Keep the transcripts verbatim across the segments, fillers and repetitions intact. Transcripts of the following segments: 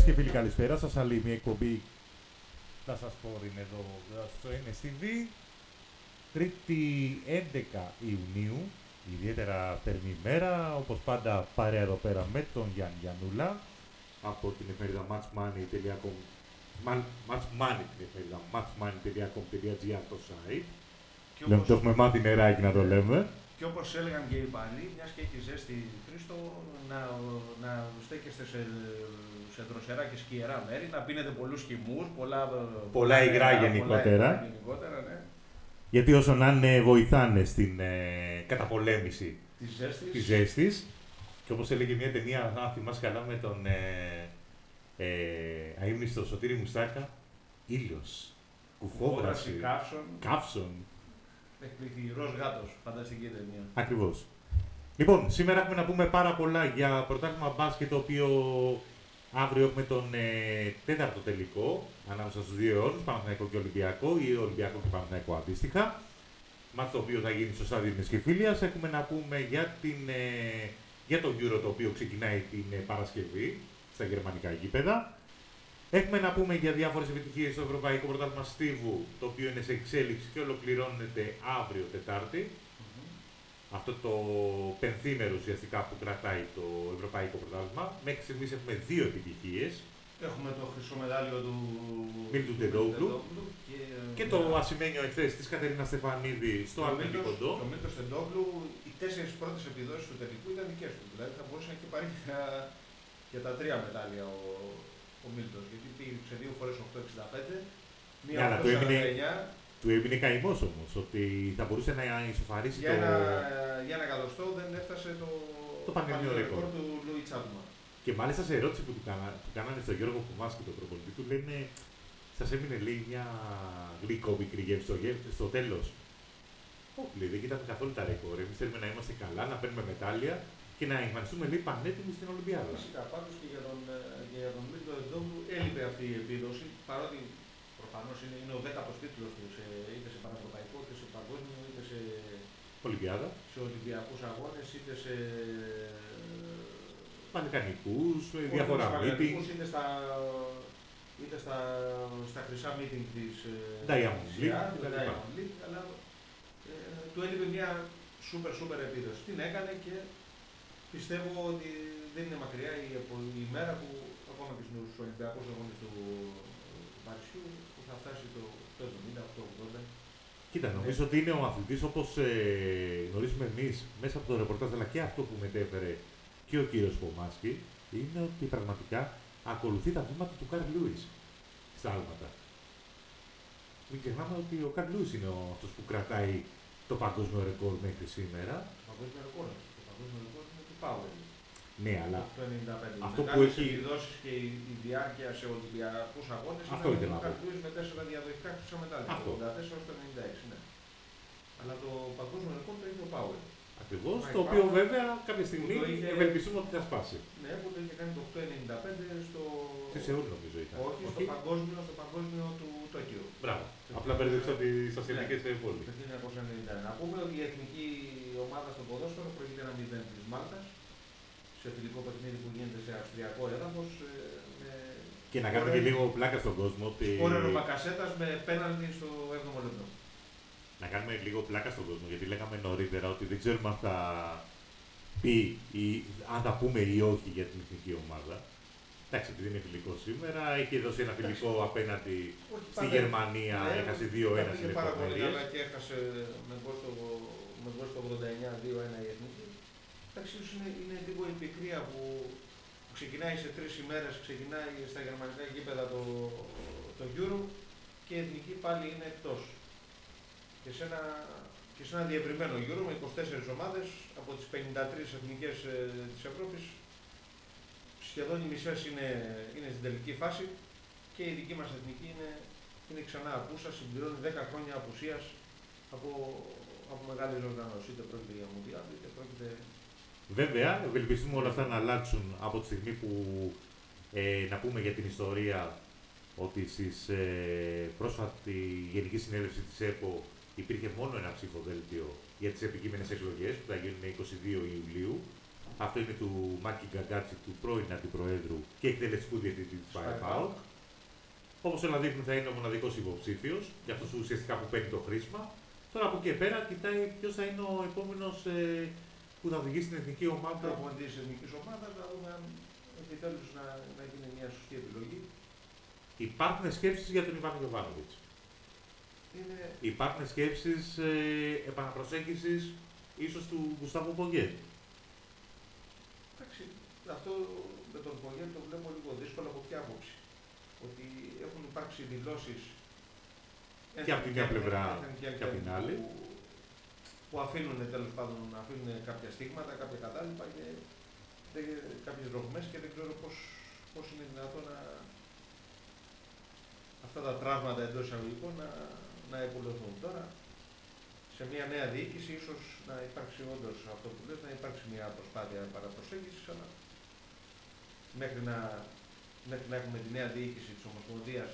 και φίλοι, καλησπέρα σας. Άλλη μια εκπομπή θα σας πω είναι εδώ στο εν ες τι βι. Τρίτη έντεκα Ιουνίου, ιδιαίτερα θερμή ημέρα, όπως πάντα παρέα εδώ πέρα με τον Γιάννη Γιαννούλα από την εφημερίδα matchmoney τελεία com, matchmoney την εφημερίδα matchmoney τελεία com τελεία gr το site. Λέμε, το έχουμε μάθει νεράκι να το λέμε. Και όπως έλεγαν και οι παλιοί, μιας και έχει ζέστη Χρήστο, να, να στέκεστε σε, σε δροσερά και σκιερά μέρη, να πίνετε πολλούς χυμούς, πολλά, πολλά υγρά γενικότερα. γενικότερα ναι. Γιατί όσο να είναι βοηθάνε στην ε, καταπολέμηση της ζέστης. της ζέστης. Και όπως έλεγε μια ταινία, αν θυμάσαι καλά, με τον ε, ε, αείμνηστο Σωτήρη Μουστάκα, ήλιος, κουφόβραση, καύσον. καύσον. Εκπληκτικός γάτος, φανταστική ταινία. Ακριβώς. Λοιπόν, σήμερα έχουμε να πούμε πάρα πολλά για πρωτάθλημα μπάσκετ, το οποίο αύριο έχουμε τον ε, τέταρτο τελικό ανάμεσα στους δύο αιώνους, Παναθηναϊκό και Ολυμπιακό, ή Ολυμπιακό και Παναθηναϊκό αντίστοιχα. Μάτς το οποίο θα γίνει στο στάδιο της Κεφύλιας. Έχουμε να πούμε για, την, ε, για το Euro, το οποίο ξεκινάει την ε, Παρασκευή στα γερμανικά γήπεδα. Έχουμε να πούμε για διάφορες επιτυχίες στο Ευρωπαϊκό Πρωτάθλημα Στίβου, το οποίο είναι σε εξέλιξη και ολοκληρώνεται αύριο Τετάρτη. Mm-hmm. Αυτό το πενθήμερο ουσιαστικά που κρατάει το Ευρωπαϊκό Πρωτάθλημα. Μέχρι στιγμής έχουμε δύο επιτυχίες. Έχουμε το χρυσό μετάλλιο του Μίλτου Τεντόγλου και, και το ασημένιο εχθές της Κατερίνα Στεφανίδη στο Αλμίδη Κοντό. Το Μίλτο Τεντόγλου, οι τέσσερις πρώτες επιδόσεις του τελικού ήταν δικές του. Δηλαδή θα μπορούσε να έχει πάρει και τα τρία μετάλλια ο, ο Μίλτος. Γιατί πήγε δύο φορές οκτώ εξήντα πέντε, μία οκτώ σαράντα εννιά. Του έμεινε καημός όμως, ότι θα μπορούσε να ισοφαρίσει για το... Ένα, για ένα εκατοστό δεν έφτασε το, το πανελληνίο ρεκόρ του Λούι Τσάπμα. Και μάλιστα σε ερώτηση που του, κάνα, του κάνανε στον Γιώργο Κουμάσκι, τον προπονητή του, λένε σας έμεινε λέει μια γλυκό μικρή γεύση στο, στο τέλος. Όχι, λέει, δεν κοιτάμε καθόλου τα ρεκόρ. Εμείς θέλουμε να είμαστε καλά, να παίρνουμε μετάλλια και να εμφανιστούμε λέει πανέτοιμοι στην Ολυμπιάδα. Φυσικά, πάντως και για τον, και για τον Μίλτο Τεντόγλου έλειπε αυτή η επίδοση, παρότι προφανώς είναι, είναι ο δέκατος τίτλος του σε, είτε σε πανευρωπαϊκό, είτε σε παγκόσμιο, είτε σε, Ολυμπιάδα. σε Ολυμπιακούς αγώνες, είτε σε πανεκανικούς, διάφορα meeting. Είτε στα, είτε στα, στα χρυσά meeting της Diamond League, αλλά ε, του έλειπε μια super super επίδοση. Την έκανε και πιστεύω ότι δεν είναι μακριά η, η ημέρα που ακόμα και στους Ολυμπιακούς αγώνες του Παρισιού που θα φτάσει το εβδομήντα, οκτώ ογδόντα. Κοίτα, νομίζω ναι. ότι είναι ο αθλητής όπως ε, γνωρίζουμε εμείς μέσα από το ρεπορτάζ, αλλά και αυτό που μετέφερε και ο κύριος Κομάσκι, είναι ότι πραγματικά ακολουθεί τα βήματα του Καρλ Λούις στα άλματα. Μην ξεχνάμε ότι ο Καρλ Λούις είναι ο, αυτός που κρατάει το παγκόσμιο ρεκόρ μέχρι σήμερα. Το παγκόσμιο ρεκόρ, το παγκόσμιο ρεκόρ είναι του Πάουελ. Ναι, αλλά το ενενήντα πέντε. αυτό με που έχει επιδόσεις και η, η διάρκεια σε Ολυμπιακούς αγώνες αυτό είναι ο Καρλ Λούις με τέσσερα διαδοχικά χρυσά μετάλλια. Από το ογδόντα τέσσερα έως το ενενήντα έξι, ναι. Αλλά το παγκόσμιο ρεκόρ το έχει ο Πάουελ. Ακριβώς, το οποίο βέβαια κάποια στιγμή είχε... ευελπιστούμε ότι θα σπάσει. Ναι, που το είχε κάνει το οκτώ ενενήντα πέντε στο... Στη Σεούλ νομίζω ήταν. Όχι, Όχι, στο παγκόσμιο, στο παγκόσμιο του Τόκιο. Μπράβο. Απλά μπερδεύσα τις ασιατικές πόλεις. Το χίλια εννιακόσια ενενήντα ένα. Να πούμε ότι η εθνική ομάδα στο ποδόσφαιρο προηγείται ένα μηδέν της Μάλτας σε φιλικό παιχνίδι που γίνεται σε αυστριακό έδαφος. Με... Και να κάνουμε και λίγο πλάκα στον κόσμο ότι... Σκόρερ ο Μπακασέτας με πέναλτι στο έβδομο λεπτό. Να κάνουμε λίγο πλάκα στον κόσμο, γιατί λέγαμε νωρίτερα ότι δεν ξέρουμε αν θα πει ή αν θα πούμε ή όχι για την εθνική ομάδα. Εντάξει, επειδή είναι φιλικό σήμερα, έχει δώσει ένα φιλικό απέναντι όχι, στη πάντα, Γερμανία, ναι, έχασε δύο ένα σε λεπτομέρειες. Αλλά και έχασε με γκολ στο ογδόντα εννιά δύο ένα η εθνική. Εντάξει, είναι, είναι λίγο η πικρία που ξεκινάει σε τρεις ημέρες, ξεκινάει στα γερμανικά γήπεδα το, το Euro και η εθνική πάλι είναι εκτός. Και σε, ένα, και σε ένα διευρυμένο Euro με είκοσι τέσσερις ομάδες από τις πενήντα τρεις εθνικές ε, της Ευρώπης, σχεδόν οι μισές είναι, είναι στην τελική φάση και η δική μας εθνική είναι, είναι ξανά απούσα, συμπληρώνει δέκα χρόνια απουσίας από, από μεγάλες οργανώσεις, είτε πρόκειται για Μουντιάλ, είτε πρόκειται... Βέβαια, ευελπιστούμε όλα αυτά να αλλάξουν από τη στιγμή που ε, να πούμε για την ιστορία ότι στις ε, πρόσφατη Γενική Συνέλευση της ΕΠΟ υπήρχε μόνο ένα ψηφοδέλτιο για τις επικείμενες εκλογές που θα γίνουν είκοσι δύο Ιουλίου Αυτό είναι του Μάκη Γκαγκάτση, του πρώην αντιπροέδρου και εκτελεστικού διευθυντή της ΠΑΕΚ. Όπως όλα δείχνουν, θα είναι ο μοναδικός υποψήφιος, για αυτός ουσιαστικά που παίρνει το χρήσμα. Τώρα από εκεί πέρα κοιτάει ποιος θα είναι ο επόμενος ε, που θα οδηγήσει την εθνική ομάδα. Από τη εθνική ομάδα, να δούμε αν επιτέλους να, να γίνει μια σωστή επιλογή. Υπάρχουν σκέψεις για τον Ιβάν Γιοβάνοβιτς. Είναι... Υπάρχουν σκέψεις ε, επαναπροσέγγισης ίσως του Γκουστάβο Πογκέ. Εντάξει, αυτό με τον Πογκέ το βλέπω λίγο δύσκολο από ποια άποψη. Ότι έχουν υπάρξει δηλώσεις και από την μια πλευρά και, και από την άλλη. Που, που αφήνουν τέλος πάντων αφήνουν κάποια στίγματα, κάποια κατάλοιπα και κάποιες ρογμές και δεν ξέρω πώς, πώς είναι δυνατόν να, αυτά τα τραύματα εντός εισαγωγικών να, να επουλωθούν. Τώρα, σε μια νέα διοίκηση, ίσως να υπάρξει όντως αυτό που λες, να υπάρξει μια προσπάθεια παραπροσέγγισης, αλλά μέχρι να, μέχρι να έχουμε τη νέα διοίκηση της Ομοσπονδίας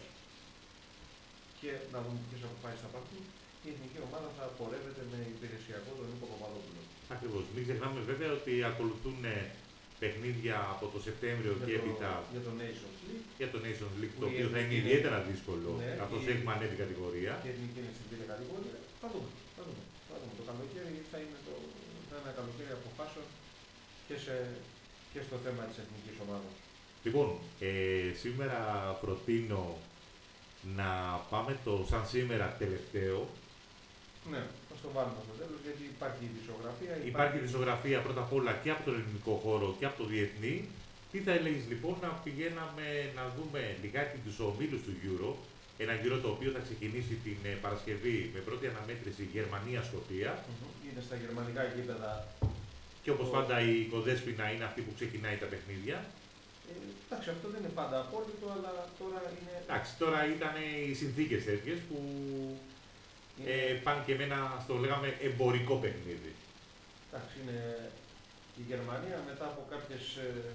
και να δούμε ποιες αποφάσεις θα πάρουν, η εθνική ομάδα θα πορεύεται με υπηρεσιακό τον Νίκο Παπαδόπουλο. Ακριβώς. Μην ξεχνάμε βέβαια ότι ακολουθούν παιχνίδια από το Σεπτέμβριο για και το, έπειτα για το Nations League. Για το Nations League, το η οποίο θα είναι είναι... ιδιαίτερα δύσκολο, ναι, καθώς η... έχουμε ανέβει κατηγορία. Και η εθνική είναι στην τρίτη κατηγορία. Θα δούμε. Θα δούμε. Θα δούμε. Το καλοκαίρι θα είναι, το... θα είναι ένα καλοκαίρι αποφάσεων και, σε... και στο θέμα της εθνικής ομάδας. Λοιπόν, ε, σήμερα προτείνω να πάμε το σαν σήμερα τελευταίο. Ναι, θα το βάλουμε στο τέλος, γιατί υπάρχει η δισογραφία. Υπάρχει, υπάρχει δισογραφία πρώτα απ' όλα και από τον ελληνικό χώρο και από το διεθνή. Τι θα έλεγες λοιπόν να πηγαίναμε να δούμε λιγάκι τους ομίλους του Euro, ένα Euro το οποίο θα ξεκινήσει την ε, Παρασκευή με πρώτη αναμέτρηση Γερμανία-Σκωτία. Mm-hmm. Είναι στα γερμανικά γήπεδα. Και όπως το... πάντα η κοδέσποινα είναι αυτή που ξεκινάει τα παιχνίδια. Ε, εντάξει, αυτό δεν είναι πάντα απόλυτο, αλλά τώρα είναι... Εντάξει, τώρα ήταν οι συνθήκες τέτοιες που είναι... ε, πάνε και με ένα, στο λέγαμε, εμπορικό παιχνίδι. Εντάξει, είναι η Γερμανία μετά από κάποιες... Ε...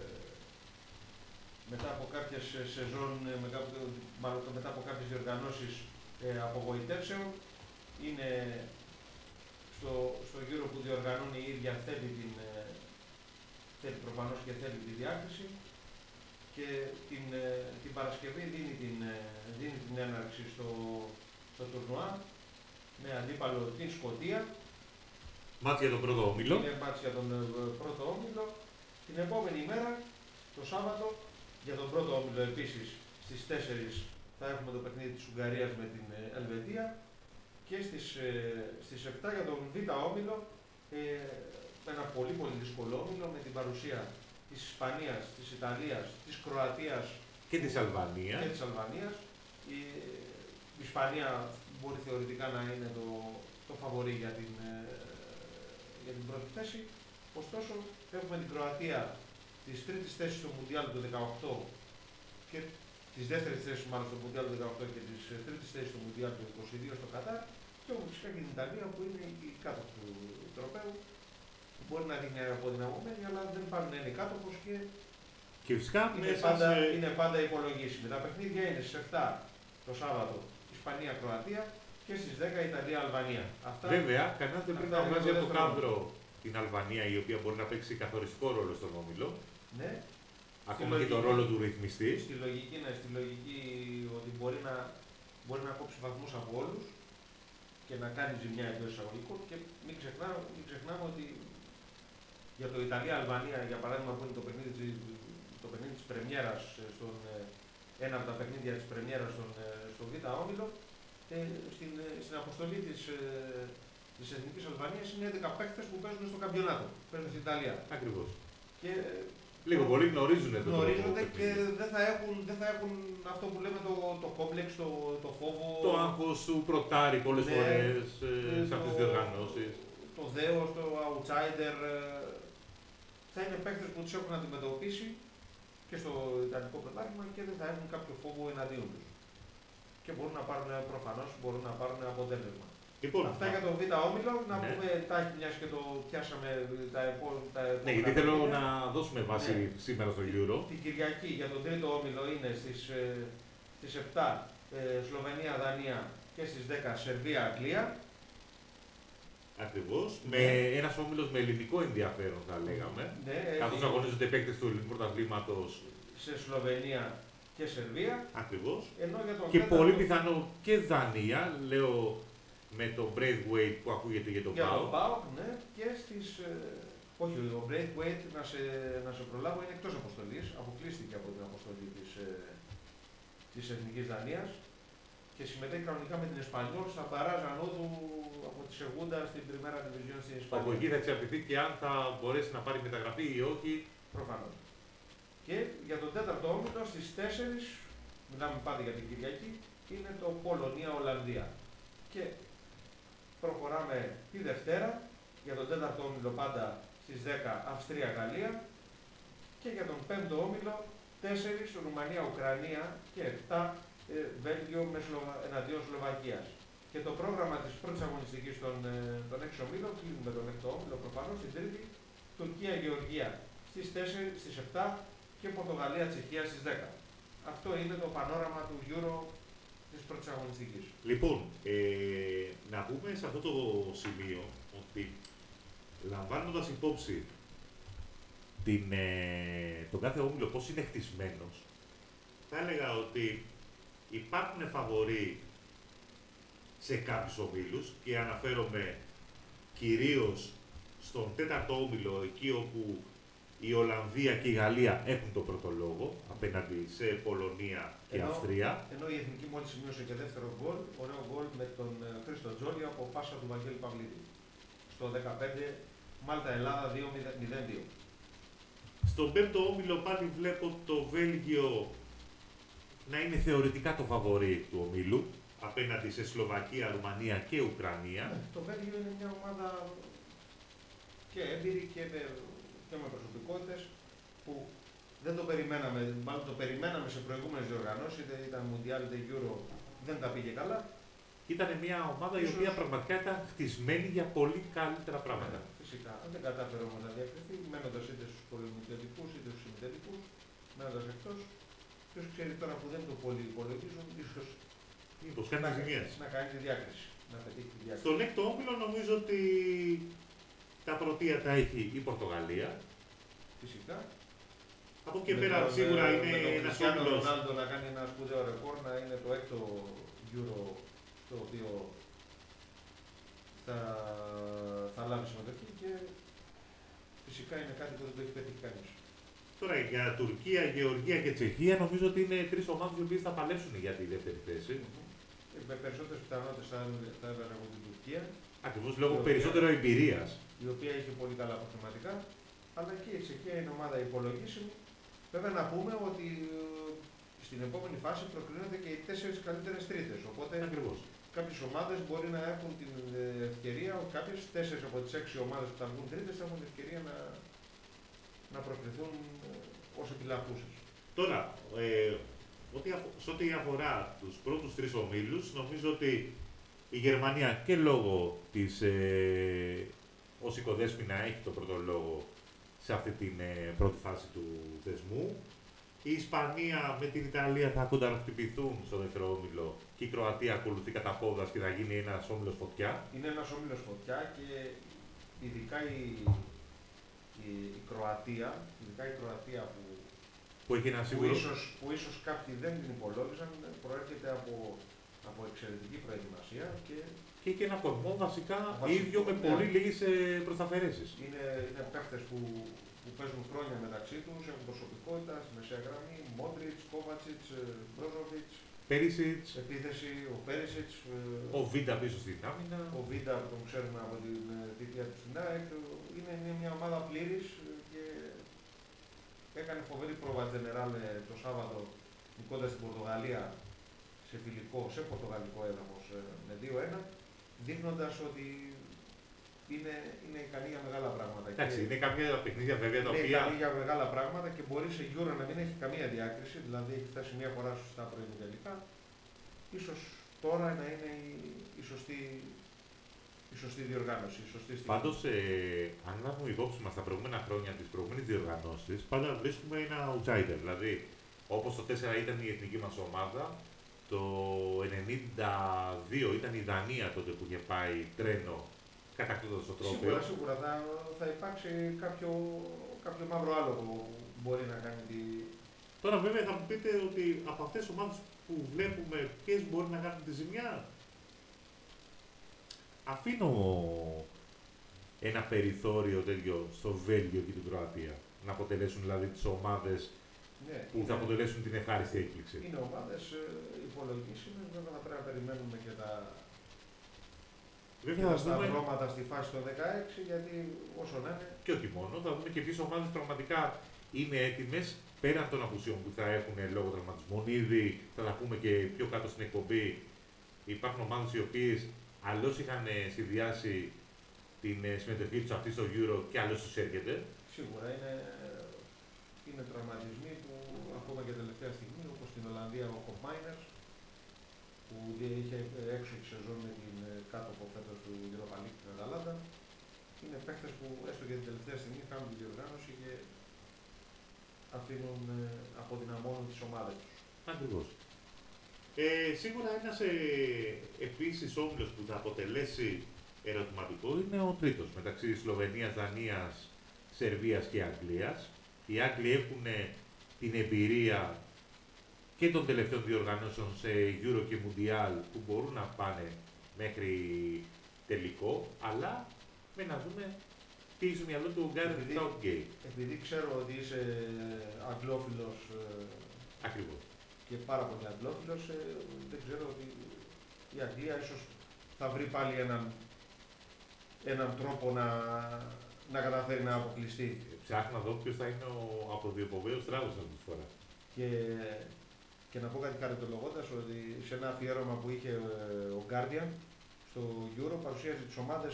μετά από κάποιες σεζόν, με κάποιο, μάλλον μετά από κάποιες διοργανώσεις ε, απογοητεύσεων, είναι στο, στο γύρο που διοργανώνει η ίδια θέλει, την, ε, θέλει προφανώς και θέλει τη διάκριση και την, ε, την Παρασκευή δίνει την, ε, δίνει την έναρξη στο, στο τουρνουά με αντίπαλο την Σκωτία. Μάτς για τον πρώτο όμιλο. Είναι μάτς για τον ε, πρώτο όμιλο. Την επόμενη μέρα, το Σάββατο, για τον πρώτο όμιλο επίσης στις τέσσερις θα έχουμε το παιχνίδι της Ουγγαρίας με την Ελβετία και στις, ε, στις επτά για τον Β' όμιλο ε, ένα πολύ πολύ δύσκολο όμιλο με την παρουσία της Ισπανίας, της Ιταλίας, της Κροατίας και της Αλβανίας. Και της Αλβανίας. Η, η Ισπανία μπορεί θεωρητικά να είναι το, το φαβορί για την, ε, για την πρώτη θέση. Ωστόσο έχουμε την Κροατία της τρίτης θέσης στο Μουντιάλ του δεκαοκτώ και της δεύτερης θέσης μάλλον στο Μουντιάλ του δεκαοκτώ και της τρίτης θέσης στο Μουντιάλ του είκοσι δύο στο Κατάρ και έχουμε φυσικά και την Ιταλία που είναι η κάτω του τροπαίου που μπορεί να δίνει αποδυναμωμένη αλλά δεν πάνε να είναι κάτωπος και, και φυσικά είναι, πάντα, σε... είναι πάντα υπολογίσιμη. Τα παιχνίδια είναι στις επτά το Σάββατο Ισπανία-Κροατία και στις δέκα Ιταλία-Αλβανία. Αυτά... Βέβαια, κανένας δεν πρέπει να βγάζει από το κάδρο την Αλβανία, η οποία μπορεί να παίξει καθοριστικό ρόλο στον όμιλο. Ναι. Ακόμα και τον ρόλο του ρυθμιστή. Στη λογική, ναι, στη λογική ότι μπορεί να, μπορεί να κόψει βαθμούς από όλους και να κάνει ζημιά εντός εισαγωγικών και μην ξεχνάμε, μην ξεχνάμε ότι για το Ιταλία-Αλβανία, για παράδειγμα, που είναι το παιχνίδι, το παιχνίδι της πρεμιέρας, στον, ένα από τα παιχνίδια της πρεμιέρας στον, στο Β' όμιλο, ε, στην, στην αποστολή της, της Εθνικής Αλβανίας είναι έντεκα παίκτες που παίζουν στο καμπιονάτο, παίζουν στην Ιταλία. Ακριβώς. Και, λίγο πολύ γνωρίζουν το γνωρίζονται και δεν θα, έχουν, δεν θα έχουν αυτό που λέμε το, το κόμπλεξ, το, το φόβο. Το άγχος του προτάρει πολλές ναι, φορές ε, σε αυτές τις διοργανώσεις. Το δέος, το outsider. Ε, θα είναι παίκτες που τους έχουν αντιμετωπίσει και στο Ιταλικό πρωτάθλημα και δεν θα έχουν κάποιο φόβο εναντίον τους. Και μπορούν να πάρουν προφανώς μπορούν να πάρουν αποτέλεσμα. Λοιπόν, αυτά για τον Β' όμιλο, να ναι. πούμε τάχει μιας και το πιάσαμε τα επόμενα. Ναι, γιατί θέλω να δώσουμε βάση ναι. σήμερα στο Euro. Την Κυριακή για τον τρίτο όμιλο είναι στις, στις επτά ε, Σλοβενία-Δανία και στις δέκα Σερβία-Αγγλία. Ακριβώς. Ναι. Με ένας όμιλος με ελληνικό ενδιαφέρον, θα λέγαμε. Ναι, Καθώς έχει αγωνίζονται παίκτες του ελληνικού πρωταθλήματος. σε Σλοβενία και Σερβία. Ακριβώς. Ενώ για τον Και τέταρτο- πολύ πιθανό και Δανία, λέω με το Braithwaite που ακούγεται για τον Για τον ΠΑΟΚ. ΠΑΟΚ, ναι, και στις... ε, όχι, ο Braithwaite, να σε, να σε προλάβω, είναι εκτός αποστολής. Αποκλείστηκε από την αποστολή της, ε, της Εθνικής Δανίας και συμμετέχει κανονικά με την Εσπανιόλ στα μπαράζ ανόδου από τη Σεγούντα στην Πριμέρα Division στην Ισπανία. Από εκεί θα εξαρτηθεί και αν θα μπορέσει να πάρει μεταγραφή ή όχι. Προφανώς. Και για τον τέταρτο όμιλο στις τέσσερις, μιλάμε πάντα για την Κυριακή, είναι το Πολωνία-Ολλανδία. Και προχωράμε τη Δευτέρα, για τον τέταρτο όμιλο πάντα στις δέκα Αυστρία-Γαλλία και για τον πέμπτο όμιλο τέσσερις Ρουμανία-Ουκρανία και επτά ε, Βέλγιο με Σλοβα... εναντίον Σλοβακίας. Και το πρόγραμμα της πρώτης αγωνιστικής των, ε, των έξι ομίλων κλείνουμε τον έκτο όμιλο προφανώς την Τρίτη, Τουρκία-Γεωργία στις τέσσερις, στις επτά και Πορτογαλία-Τσεχία στις δέκα. Αυτό είναι το πανόραμα του Euro της πρώτης αγωνιστικής. Λοιπόν, ε, να πούμε σε αυτό το σημείο ότι λαμβάνοντας υπόψη την, ε, τον κάθε όμιλο πώς είναι χτισμένος, θα έλεγα ότι υπάρχουν φαβορί σε κάποιους ομίλους και αναφέρομαι κυρίως στον τέταρτο όμιλο, εκεί όπου η Ολλανδία και η Γαλλία έχουν τον πρώτο λόγο απέναντι σε Πολωνία και Ενώ- Αυστρία. Ενώ η Εθνική μόλις σημείωσε και δεύτερο γκολ, ωραίο γκολ με τον ε, Χρήστο Τζόλι από πάσα του Βαγγέλη Παυλίδη. Στο δεκαπέντε Μάλτα-Ελλάδα δύο μηδέν δύο. Στον πέμπτο όμιλο πάλι βλέπω το Βέλγιο να είναι θεωρητικά το φαβορί του ομίλου απέναντι σε Σλοβακία, Ρουμανία και Ουκρανία. Ναι, το Βέλγιο είναι μια ομάδα και έμπειρη και με, και με προσωπικότητες που δεν το περιμέναμε, μάλλον το περιμέναμε σε προηγούμενες διοργανώσεις, είτε ήταν Mundial είτε Euro, δεν τα πήγε καλά. Ήταν μια ομάδα η Ίσως- οποία πραγματικά ήταν χτισμένη για πολύ καλύτερα πράγματα. Φυσικά, δεν κατάφερε όμως να διακριθεί, μένοντας είτε στους πολυμετελικούς είτε στους συμμετελικούς, μένοντας εκτός. Ποιος ξέρει τώρα που δεν το πολύ υπολογίζουν, ίσως Μήπως κάνει να, ζημιές. να κάνει τη διάκριση. Να πετύχει τη διάκριση. Στον έκτο όμιλο νομίζω ότι τα πρωτεία τα έχει η Πορτογαλία. Φυσικά. Από εκεί Με πέρα τον, σίγουρα ε, είναι με τον ένας Κριστιάνο όμιλος. Ρονάλντο να κάνει ένα σπουδαίο ρεκόρ, να είναι το έκτο Euro το οποίο θα, θα λάβει συμμετοχή και φυσικά είναι κάτι που δεν το έχει πετύχει κανείς. Τώρα για Τουρκία, Γεωργία και Τσεχία νομίζω ότι είναι τρεις ομάδες οι οποίες θα παλέψουν για τη δεύτερη θέση. Ε, Με περισσότερες πιθανότητες θα, θα έβαλα από την Τουρκία, Ακριβώς λόγω Γεωργία. περισσότερο εμπειρίας. η οποία έχει πολύ καλά αποθεματικά, αλλά και η Τσεχία είναι ομάδα υπολογίσιμη. Βέβαια να πούμε ότι ε, στην επόμενη φάση προκρίνονται και οι τέσσερις καλύτερες τρίτες, οπότε Ακριβώς. κάποιες ομάδες μπορεί να έχουν την ε, ευκαιρία, κάποιες τέσσερις από τις έξι ομάδες που θα βγουν τρίτες θα έχουν την ευκαιρία να, να προκριθούν ε, ως επιλαχούσες. Τώρα, ε, ό,τι αφο- σε ό,τι αφορά τους πρώτους τρεις ομίλους, νομίζω ότι η Γερμανία και λόγω της ε, ως οικοδέσποινα έχει τον πρώτο λόγο σε αυτή την ε, πρώτη φάση του θεσμού. Η Ισπανία με την Ιταλία θα κονταροχτυπηθούν στο δεύτερο όμιλο και η Κροατία ακολουθεί κατά πόδας και θα γίνει ένας όμιλος φωτιά. Είναι ένας όμιλος φωτιά και ειδικά η, η, η Κροατία, ειδικά η Κροατία που, Που έχει ένα που, σίγουρο. ίσως, που ίσως κάποιοι δεν την υπολόγιζαν, προέρχεται από, από εξαιρετική προετοιμασία και Και έχει ένα κορμό βασικά Βασικό, ίδιο με ναι. πολύ λίγες ε, προσταφαιρέσεις. είναι, είναι παίχτες που, που παίζουν χρόνια μεταξύ τους, έχουν προσωπικότητα στη μεσαία γραμμή, Μόντριτς, Κόβατσιτς, Μπρόζοβιτς, Πέρυσιτς, επίθεση, ο Πέρισιτς, ο Βίντα πίσω στην άμυνα. ο Βίντα που τον ξέρουμε από την ε, θητεία του στην ΑΕΚ, είναι, είναι μια ομάδα πλήρης ε, και έκανε φοβερή πρόβα Τζενεράλ ε, το Σάββατο νικώντας την Πορτογαλία σε φιλικό, σε πορτογαλικό έδαφος ε, με δύο ένα, δείχνοντας ότι είναι, είναι ικανή για μεγάλα πράγματα. Εντάξει, Και είναι κάποια παιχνίδια βέβαια τα είναι οποία. ικανή για μεγάλα πράγματα και μπορεί σε Euro να μην έχει καμία διάκριση, δηλαδή έχει φτάσει μία φορά στα προημιτελικά. Ίσως τώρα να είναι η, η, σωστή, η σωστή διοργάνωση, η σωστή στιγμή. Πάντως, ε, αν λάβουμε υπόψη μας τα προηγούμενα χρόνια τις προηγούμενες διοργανώσεις, πάντα βρίσκουμε ένα outsider. Δηλαδή, όπως το τέσσερα ήταν η εθνική μας ομάδα, το ενενήντα δύο ήταν η Δανία τότε που είχε πάει τρένο κατακτώντας το τρόπο. Σίγουρα, σίγουρα θα, θα υπάρξει κάποιο, κάποιο μαύρο άλογο που μπορεί να κάνει τη. Τώρα βέβαια θα μου πείτε ότι από αυτές τις ομάδες που βλέπουμε ποιες μπορεί να κάνουν τη ζημιά. Αφήνω ένα περιθώριο τέτοιο στο Βέλγιο και την Κροατία. Να αποτελέσουν δηλαδή τις ομάδες Ναι, που είναι, θα αποτελέσουν την ευχάριστη έκπληξη. είναι ομάδες ε, υπολογίσιμες, βέβαια θα πρέπει να περιμένουμε και τα, και Βέβαια τα θα δούμε σταυρώματα στη φάση των δεκαέξι, γιατί όσο να είναι. και όχι μόνο, θα δούμε και ποιες ομάδες πραγματικά είναι έτοιμες πέραν των απουσιών που θα έχουν λόγω τραυματισμών. Ήδη θα τα πούμε και πιο κάτω στην εκπομπή. Υπάρχουν ομάδες οι οποίες αλλιώς είχαν συνδυάσει την συμμετοχή τους αυτή στο Euro και αλλιώς τους έρχεται. Σίγουρα είναι, είναι τραυματισμοί που ακόμα και τελευταία στιγμή, όπως στην Ολλανδία ο Κομπάινερς, που είχε έξω τη σεζόν με την κάτωπο φέτος του Europa League στην Αταλάντα. Είναι παίχτες που έστω και την τελευταία στιγμή κάνουν τη διοργάνωση και αφήνουν, αποδυναμώνουν τις ομάδες τους. Ακριβώς. Ε, σίγουρα ένας ε, επίσης όμιλος που θα αποτελέσει ερωτηματικό είναι ο τρίτος μεταξύ Σλοβενίας, Δανίας, Σερβίας και Αγγλίας. Οι Άγγλοι έχουν την εμπειρία και των τελευταίων διοργανώσεων σε Euro και Mundial που μπορούν να πάνε μέχρι τελικό, αλλά με να δούμε τι έχει στο μυαλό του Gareth Southgate. Επειδή ξέρω ότι είσαι αγγλόφιλος Ακριβώς. και πάρα πολύ αγγλόφιλος, ε, δεν ξέρω ότι η Αγγλία ίσως θα βρει πάλι έναν, έναν τρόπο να, να καταφέρει να αποκλειστεί. Ψάχνω να δω ποιος θα είναι ο αποδιοπομπαίος τράγος αυτή τη φορά. Και, και να πω κάτι χαριτολογώντας ότι σε ένα αφιέρωμα που είχε ο Guardian στο Euro παρουσίαζε τις ομάδες,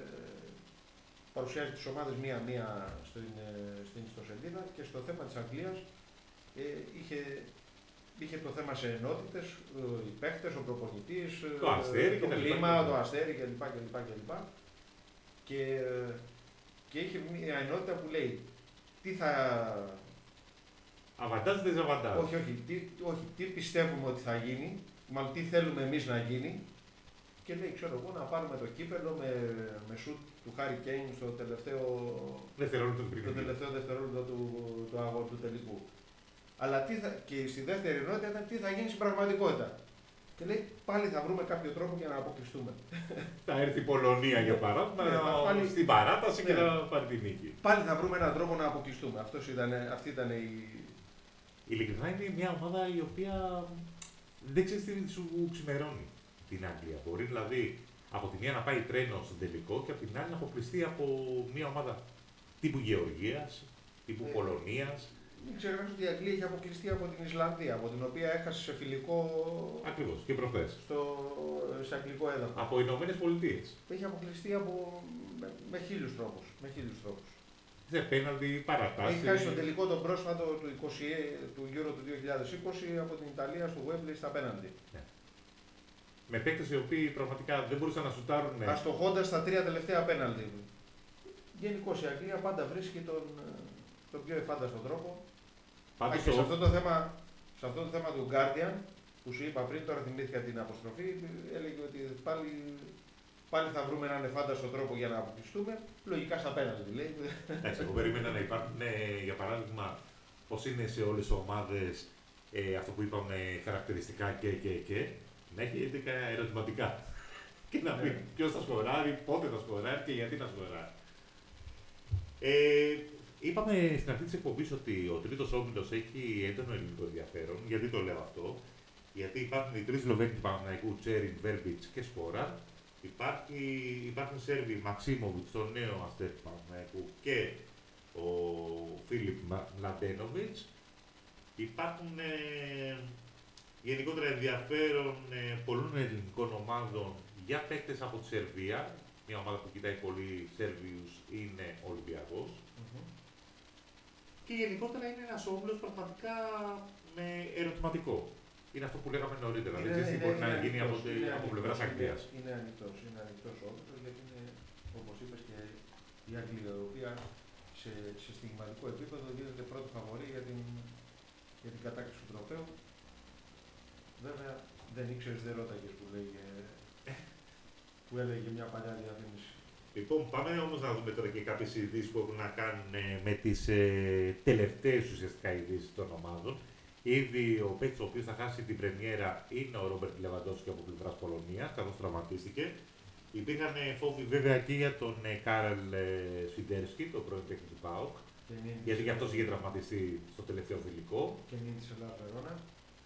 παρουσιάζει τις ομάδες μία-μία στην, στην ιστοσελίδα και στο θέμα της Αγγλίας ε, είχε, είχε το θέμα σε ενότητες, οι παίχτες, ο προπονητής, το, αστέρι, το και κλίμα, λοιπά. το αστέρι κλπ. κλπ, κλπ. Και, και είχε μια ενότητα που λέει τι θα... Αβαντάζ, δεζαβαντάζ. Όχι, όχι, τι, όχι, τι πιστεύουμε ότι θα γίνει, μάλλον τι θέλουμε εμείς να γίνει και λέει, ξέρω εγώ, να πάρουμε το κύπελο με, με σουτ του Χάρι Κέιν στο τελευταίο Δευτερόλεπτο του το τελευταίο δευτερόλεπτο του, του, του, του τελικού. Αλλά τι θα, και στη δεύτερη ενότητα ήταν τι θα γίνει στην πραγματικότητα. Και λέει, πάλι θα βρούμε κάποιο τρόπο για να αποκλειστούμε. Θα έρθει η Πολωνία για παράδειγμα, Ναι, πάλι... στην παράταση ναι. και θα πάρει τη νίκη. Πάλι θα βρούμε έναν τρόπο να αποκλειστούμε. Αυτός ήταν, αυτή ήταν η... Ειλικρινά είναι μια ομάδα η οποία δεν ξέρει τι σου ξημερώνει την Αγγλία. Μπορεί δηλαδή από τη μία να πάει τρένο στον τελικό και από την άλλη να αποκλειστεί από μια ομάδα τύπου Γεωργίας, τύπου Ε, Πολωνίας. Μην ξεχνάς ότι η Αγγλία είχε αποκλειστεί από την Ισλανδία, από την οποία έχασε σε φιλικό. Ακριβώς, και προχθές. Στο, σε αγγλικό έδαφος. Από Ηνωμένες Πολιτείες. Έχει αποκλειστεί από, με, με χίλιους τρόπους. Με χίλιους τρόπους. Σε πέναλτι, παρατάση. Έχει χάσει τον τελικό τον πρόσφατο του, είκοσι, του Euro του δύο χιλιάδες είκοσι από την Ιταλία στο Wembley στα πέναλτι. Ναι. Με παίκτες οι οποίοι πραγματικά δεν μπορούσαν να σουτάρουν. Ναι. Αστοχώντας τα τρία τελευταία πέναλτι. Γενικώς η Αγγλία πάντα βρίσκει τον, τον πιο εφάνταστο τρόπο. Πάντως Α, και το... σε αυτό, το θέμα, σε αυτό το θέμα του Guardian που σου είπα πριν, τώρα θυμήθηκα την αποστροφή, έλεγε ότι πάλι, πάλι θα βρούμε έναν εφάνταστο τρόπο για να αποκλειστούμε. Λογικά στα πέναλτι λέει. Εντάξει, εγώ περίμενα να υπάρχουν, ε, για παράδειγμα, πώς είναι σε όλες τις ομάδες ε, αυτό που είπαμε χαρακτηριστικά και και και, να έχει έντεκα ερωτηματικά. Και να πει ποιος θα σκοράρει, πότε θα σκοράρει και γιατί θα σκοράρει. Ε, είπαμε στην αρχή της εκπομπής ότι ο τρίτος όμιλος έχει έντονο ελληνικό ενδιαφέρον. Γιατί το λέω αυτό? Γιατί υπάρχουν οι τρεις Σλοβαίνοι του Παναθηναϊκού, Τσέριν, Βέρμπιτς και Σπόρα. Υπάρχει, υπάρχουν Σέρβοι Μαξίμοβιτς, το νέο αστέρ του Παναθηναϊκού και ο Φίλιπ Μλαντένοβιτς. Υπάρχουν ε, γενικότερα ενδιαφέρον ε, πολλών ελληνικών ομάδων για παίκτες από τη Σερβία. Μια ομάδα που κοιτάει πολύ Σέρβιους είναι ο Ολυμπιακός. Mm-hmm. Και γενικότερα είναι ένας όμιλος πραγματικά με ερωτηματικό. Είναι αυτό που λέγαμε νωρίτερα. Δεν ξέρεις τι μπορεί να γίνει από, από πλευράς Αγγλίας. Είναι ανοιχτός, είναι ανοιχτός ο όμιλος γιατί είναι, όπως είπες, και η Αγγλία, η οποία σε, σε στιγματικό επίπεδο δίνεται πρώτη φαβορή για την, για την κατάκτηση του τροπαίου. Βέβαια δεν ήξερες, δεν ρώταγες που, λέγε, που έλεγε μια παλιά διαφήμιση. Λοιπόν, πάμε όμως να δούμε τώρα και κάποιες ειδήσεις που έχουν να κάνουν ε, με τις ε, τελευταίες ουσιαστικά ειδήσεις των ομάδων. Ήδη ο παίκτης ο οποίος θα χάσει την πρεμιέρα είναι ο Ρόμπερτ Λεβαντόφσκι από πλευράς Πολωνίας, καθώς τραυματίστηκε. Υπήρχαν ε, φόβοι βέβαια και για τον ε, Κάρελ ε, Σφιντέρσκι, τον πρώην παίκτη του ΠΑΟΚ, γιατί και αυτός είχε τραυματιστεί στο τελευταίο φιλικό. Και νύχτη της Ελλάδας Βερόνα.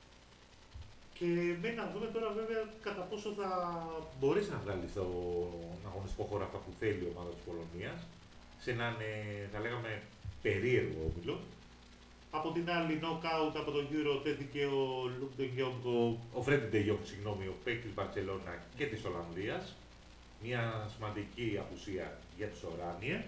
Και μένει να δούμε τώρα βέβαια κατά πόσο θα μπορέσει να βγάλει στον αγωνιστικό χώρο αυτά που θέλει η ομάδα της Πολωνίας, σε έναν, ε, θα λέγαμε, περίεργο όμιλο. Από την άλλη, knockout από τον Euro τέθηκε ο Λουκ Ντε Γιόγκ, ο Φρέντι Ντε Γιόγκ, συγγνώμη, ο παίκτης Μπαρτσελώνα και της Ολλανδίας. Μια σημαντική απουσία για τους Οράνιε.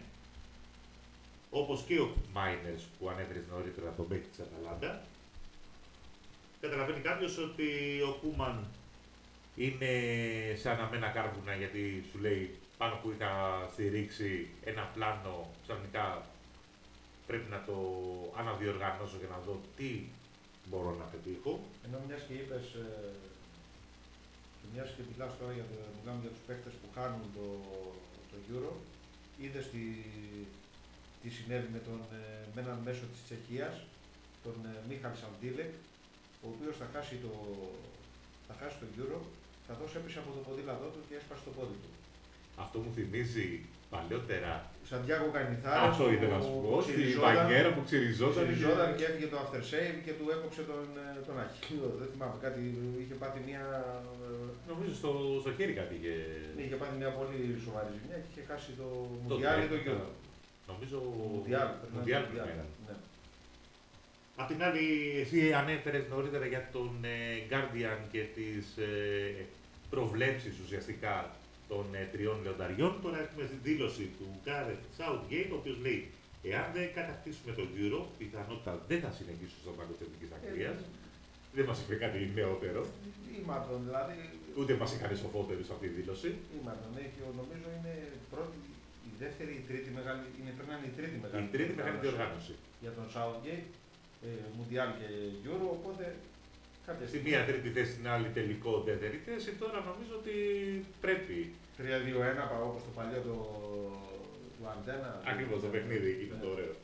Όπως και ο Μάινερς που ανέφερε νωρίτερα τον παίκτη της Αταλάντα. Καταλαβαίνει κάποιος ότι ο Κούμαν είναι σαν αμένα κάρβουνα, γιατί σου λέει πάνω που είχα στηρίξει ένα πλάνο, ξαφνικά πρέπει να το αναδιοργανώσω για να δω τι μπορώ να πετύχω. Ενώ μιας και είπες, ε, και μιας και μιλάς τώρα για, μιλάμε για τους παίκτες που χάνουν το, το Euro, είδες τι, τι συνέβη με, τον, με έναν μέσο της Τσεχίας, τον Μίχαλ Σαντίλεκ, ο οποίος θα χάσει το, θα χάσει το Euro, καθώς έπεσε από το ποδήλατό του και έσπασε το πόδι του. Αυτό μου θυμίζει παλιότερα. Σαντιάγκο Κανιθάρας. Αυτό ήθελα να σου πω. Στη μπαγκέρα που ξυριζόταν. Ξυριζόταν και έφυγε το after save και του έκοψε τον, τον αχίλιο. Δεν θυμάμαι κάτι. Είχε πάθει μια. Νομίζω στο, στο χέρι κάτι είχε. Ναι, είχε πάθει μια πολύ σοβαρή ζημιά και είχε χάσει το Μουντιάλ ή το Euro. Νομίζω. Μουντιάλ. Μουντιάλ. Ναι. Απ' την άλλη, εσύ ανέφερες νωρίτερα για τον ε, Guardian και τις ε, προβλέψεις ουσιαστικά των ε, τριών λεονταριών. Τώρα έχουμε στη δήλωση του Gareth Southgate, ο οποίος λέει: εάν δεν κατακτήσουμε τον Euro, πιθανότητα δεν θα συνεχίσουν στον πάγκο της Εθνικής Αγγλίας. Ε, δεν μας είπε κάτι νεότερο. Ήμαρτον, δηλαδή. Ούτε μας είχε κανείς σοφότερο σε αυτή τη δήλωση. Ήμαρτον, έχει, νομίζω είναι πρώτη, η δεύτερη, η τρίτη μεγάλη. Είναι, πρέπει να είναι η τρίτη μεγάλη. Η τρίτη μεγάλη διοργάνωση. Για τον Southgate. Μουντιάλ και Euro, οπότε κάποια στη μία τρίτη θέση, στην άλλη τελικό δεύτερη θέση. Τώρα νομίζω ότι πρέπει. τρία δύο ένα, όπως το παλιό το, του Αντένα. Ακριβώς, το παιχνίδι εκεί είναι, ναι, το ωραίο.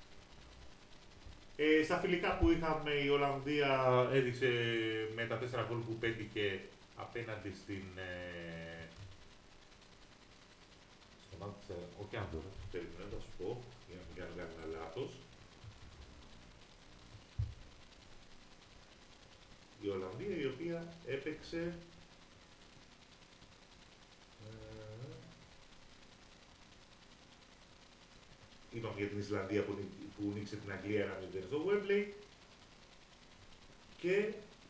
Ε, στα φιλικά που είχαμε, η Ολλανδία έδειξε με τα τέσσερα γκολ που πέτυχε απέναντι στην. Ε, στον Άντσα, όχι Άντορα, περιμένω να σου πω, για να μην κάνω κανένα λάθος. Η Ολλανδία, η οποία έπαιξε ε, είπαμε για την Ισλανδία που, που νίκησε την Αγγλία ένα μηδέν στο Wembley και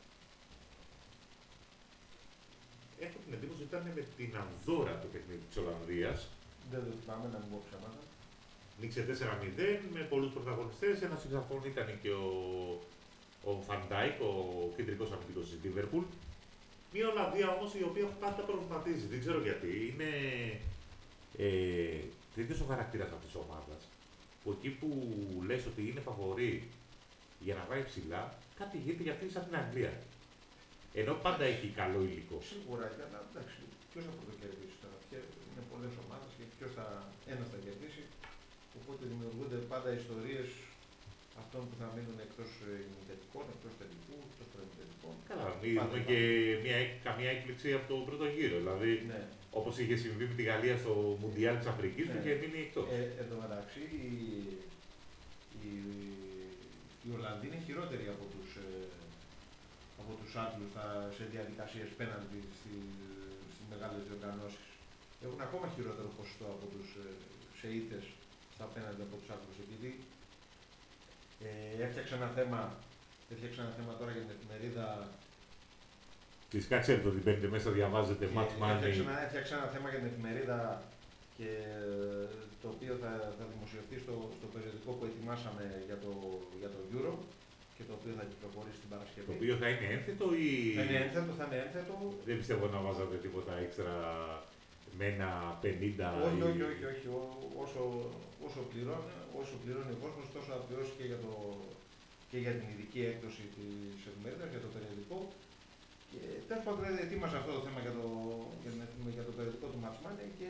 έχω την εντύπωση ότι ήταν με την Ανδόρα το παιχνίδι της Ολλανδίας. Δεν το θυμάμαι, να μην πω ψέματα. Νίκησε τέσσερα μηδέν με πολλούς πρωταγωνιστές, ένας εξ αυτών ήταν και ο ο Φαντάικ, ο κεντρικός αμυντικός της Λίβερπουλ. Μια Ολλανδία όμως η οποία πάντα προβληματίζει, δεν ξέρω γιατί. Είναι ε, τέτοιος ο χαρακτήρας αυτής της ομάδας, που εκεί που λες ότι είναι φαβορί για να πάει ψηλά, κάτι γίνεται για αυτή σαν την Αγγλία. Ενώ πάντα έχει καλό υλικό. Σίγουρα, αλλά εντάξει, ποιος θα πρωτοκερδίσει τώρα. Είναι πολλές ομάδες και ποιος θα, ένας θα κερδίσει. Οπότε δημιουργούνται πάντα ιστορίες αυτών που θα μείνουν εκτός ημιτελικών, εκτός τελικού, εκτός προημιτελικών. Καλά, είδαμε και μια, καμία έκπληξη από τον πρώτο γύρο. Δηλαδή, ναι, όπως είχε συμβεί με τη Γαλλία στο Μουντιάλ της Αφρικής, ναι, που είχε μείνει εκτός. Ε, εν τω μεταξύ, οι, οι, οι Ολλανδοί είναι χειρότεροι από τους, ε, από τους Άγγλους σε διαδικασίες πέναντι στις μεγάλες διοργανώσεις. Έχουν ακόμα χειρότερο ποσοστό από τους ε, σε ήττες στα πέναντι από τους Άγγλους, επειδή Ε, έφτιαξα ένα θέμα, έφτιαξα ένα θέμα τώρα για την εφημερίδα. Φυσικά ξέρετε ότι μπαίνετε μέσα, διαβάζετε match money. Έφτιαξα, έφτιαξα ένα θέμα για την εφημερίδα και το οποίο θα, θα δημοσιευτεί στο, στο περιοδικό που ετοιμάσαμε για το, για το Euro και το οποίο θα κυκλοφορήσει την Παρασκευή. Το οποίο θα είναι ένθετο ή. Θα είναι ένθετο, θα είναι ένθετο. Δεν πιστεύω να βάζατε τίποτα έξτρα με ένα πενήντα. Όχι, ή... όχι, όχι, όχι. Ό, όσο, όσο, πληρώνει, όσο πληρώνει ο κόσμος, τόσο θα πληρώσει και για, το, και για την ειδική έκδοση της εφημερίδας, για το περιοδικό. Και τέλος πάντων ετοίμασα αυτό το θέμα για το, για, την, για το περιοδικό του Match Money και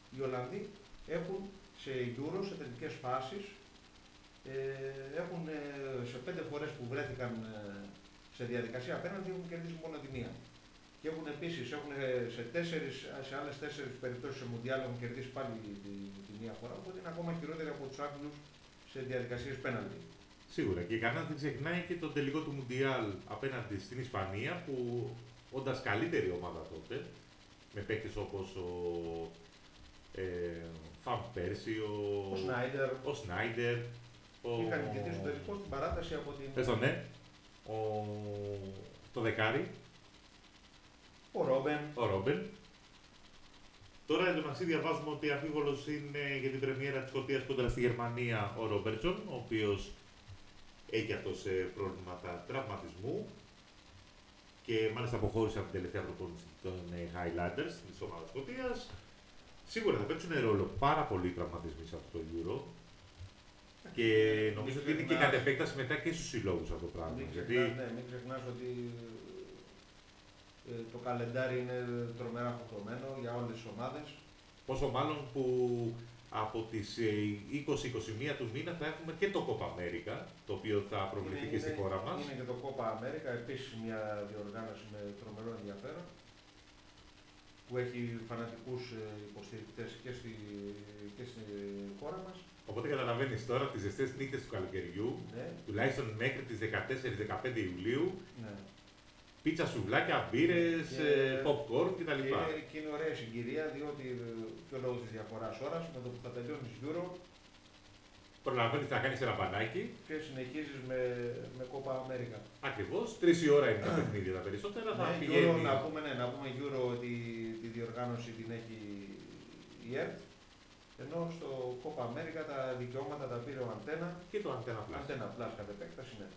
οι Ολλανδοί έχουν σε Euro, σε τελικές φάσεις, ε, έχουν ε, σε πέντε φορές που βρέθηκαν ε, σε διαδικασία απέναντι έχουν κερδίσει μόνο τη μία. Και έχουν επίσης έχουν σε, τέσσερις, σε άλλες τέσσερις περιπτώσεις σε Μουντιάλ έχουν κερδίσει πάλι τη, τη, τη μία φορά, οπότε είναι ακόμα χειρότεροι από τους Άγγλους σε διαδικασίες πέναντι. Σίγουρα. Και κανένα δεν ξεχνάει και τον τελικό του Μουντιάλ απέναντι στην Ισπανία, που όντας καλύτερη ομάδα τότε, με παίκτες όπως ο ε, Φαμ Πέρσι, ο, ο Σνάιντερ, ο Σνάιντερ, ο... είχαν κερδίσει το τελικό στην παράταση από την... Πες το ναι, ο... το δεκάρι, ο Ρόμπεν. ο Ρόμπεν. Τώρα εντωμεταξύ διαβάζουμε ότι αμφίβολος είναι για την πρεμιέρα της Σκωτίας κόντρα στη Γερμανία ο Ρόμπερτσον, ο οποίος έχει αυτός προβλήματα τραυματισμού και μάλιστα αποχώρησε από την τελευταία προπόνηση των Highlanders της ομάδας Σκωτίας. Σίγουρα θα παίξουν ρόλο πάρα πολλοί τραυματισμοί σε αυτό το Euro και νομίζω ότι είναι και κατ' επέκταση μετά και στους συλλόγους αυτό το πράγμα. Μην γιατί... ξεχνάς, ναι, μην ξεχνάς ότι ε, το καλεντάρι είναι τρομερά φορτωμένο για όλες τις ομάδες. Πόσο μάλλον που από τις είκοσι με είκοσι μία του μήνα θα έχουμε και το Copa America, το οποίο θα προβληθεί είναι, και στη είναι, χώρα μας. Είναι και το Copa America, επίσης μια διοργάνωση με τρομερό ενδιαφέρον, που έχει φανατικούς υποστηρικτές και στη, και στη χώρα μας. Οπότε καταλαβαίνεις τώρα τις ζεστές νύχτες του καλοκαιριού, Ναι. τουλάχιστον μέχρι τις δεκατέσσερις με δεκαπέντε Ιουλίου, Ναι. πίτσα, σουβλάκια, μπύρες, Και, popcorn κτλ. Και, και είναι ωραία συγκυρία, διότι και λόγω της διαφοράς ώρας, με το που θα τελειώνεις Euro, προλαβαίνεις να κάνεις ένα μπανάκι. και συνεχίζεις με, με Copa America. Ακριβώς, τρεις η ώρα είναι τα παιχνίδια τα περισσότερα. Θα Ναι, πηγαίνει... Euro, να πούμε, ναι, να πούμε Euro ότι τη διοργάνωση την έχει η ΕΡΤ, ενώ στο Copa America τα δικαιώματα τα πήρε ο Αντένα. Και το Antenna Plus. Αντένα Plus κατ' επέκταση, ναι.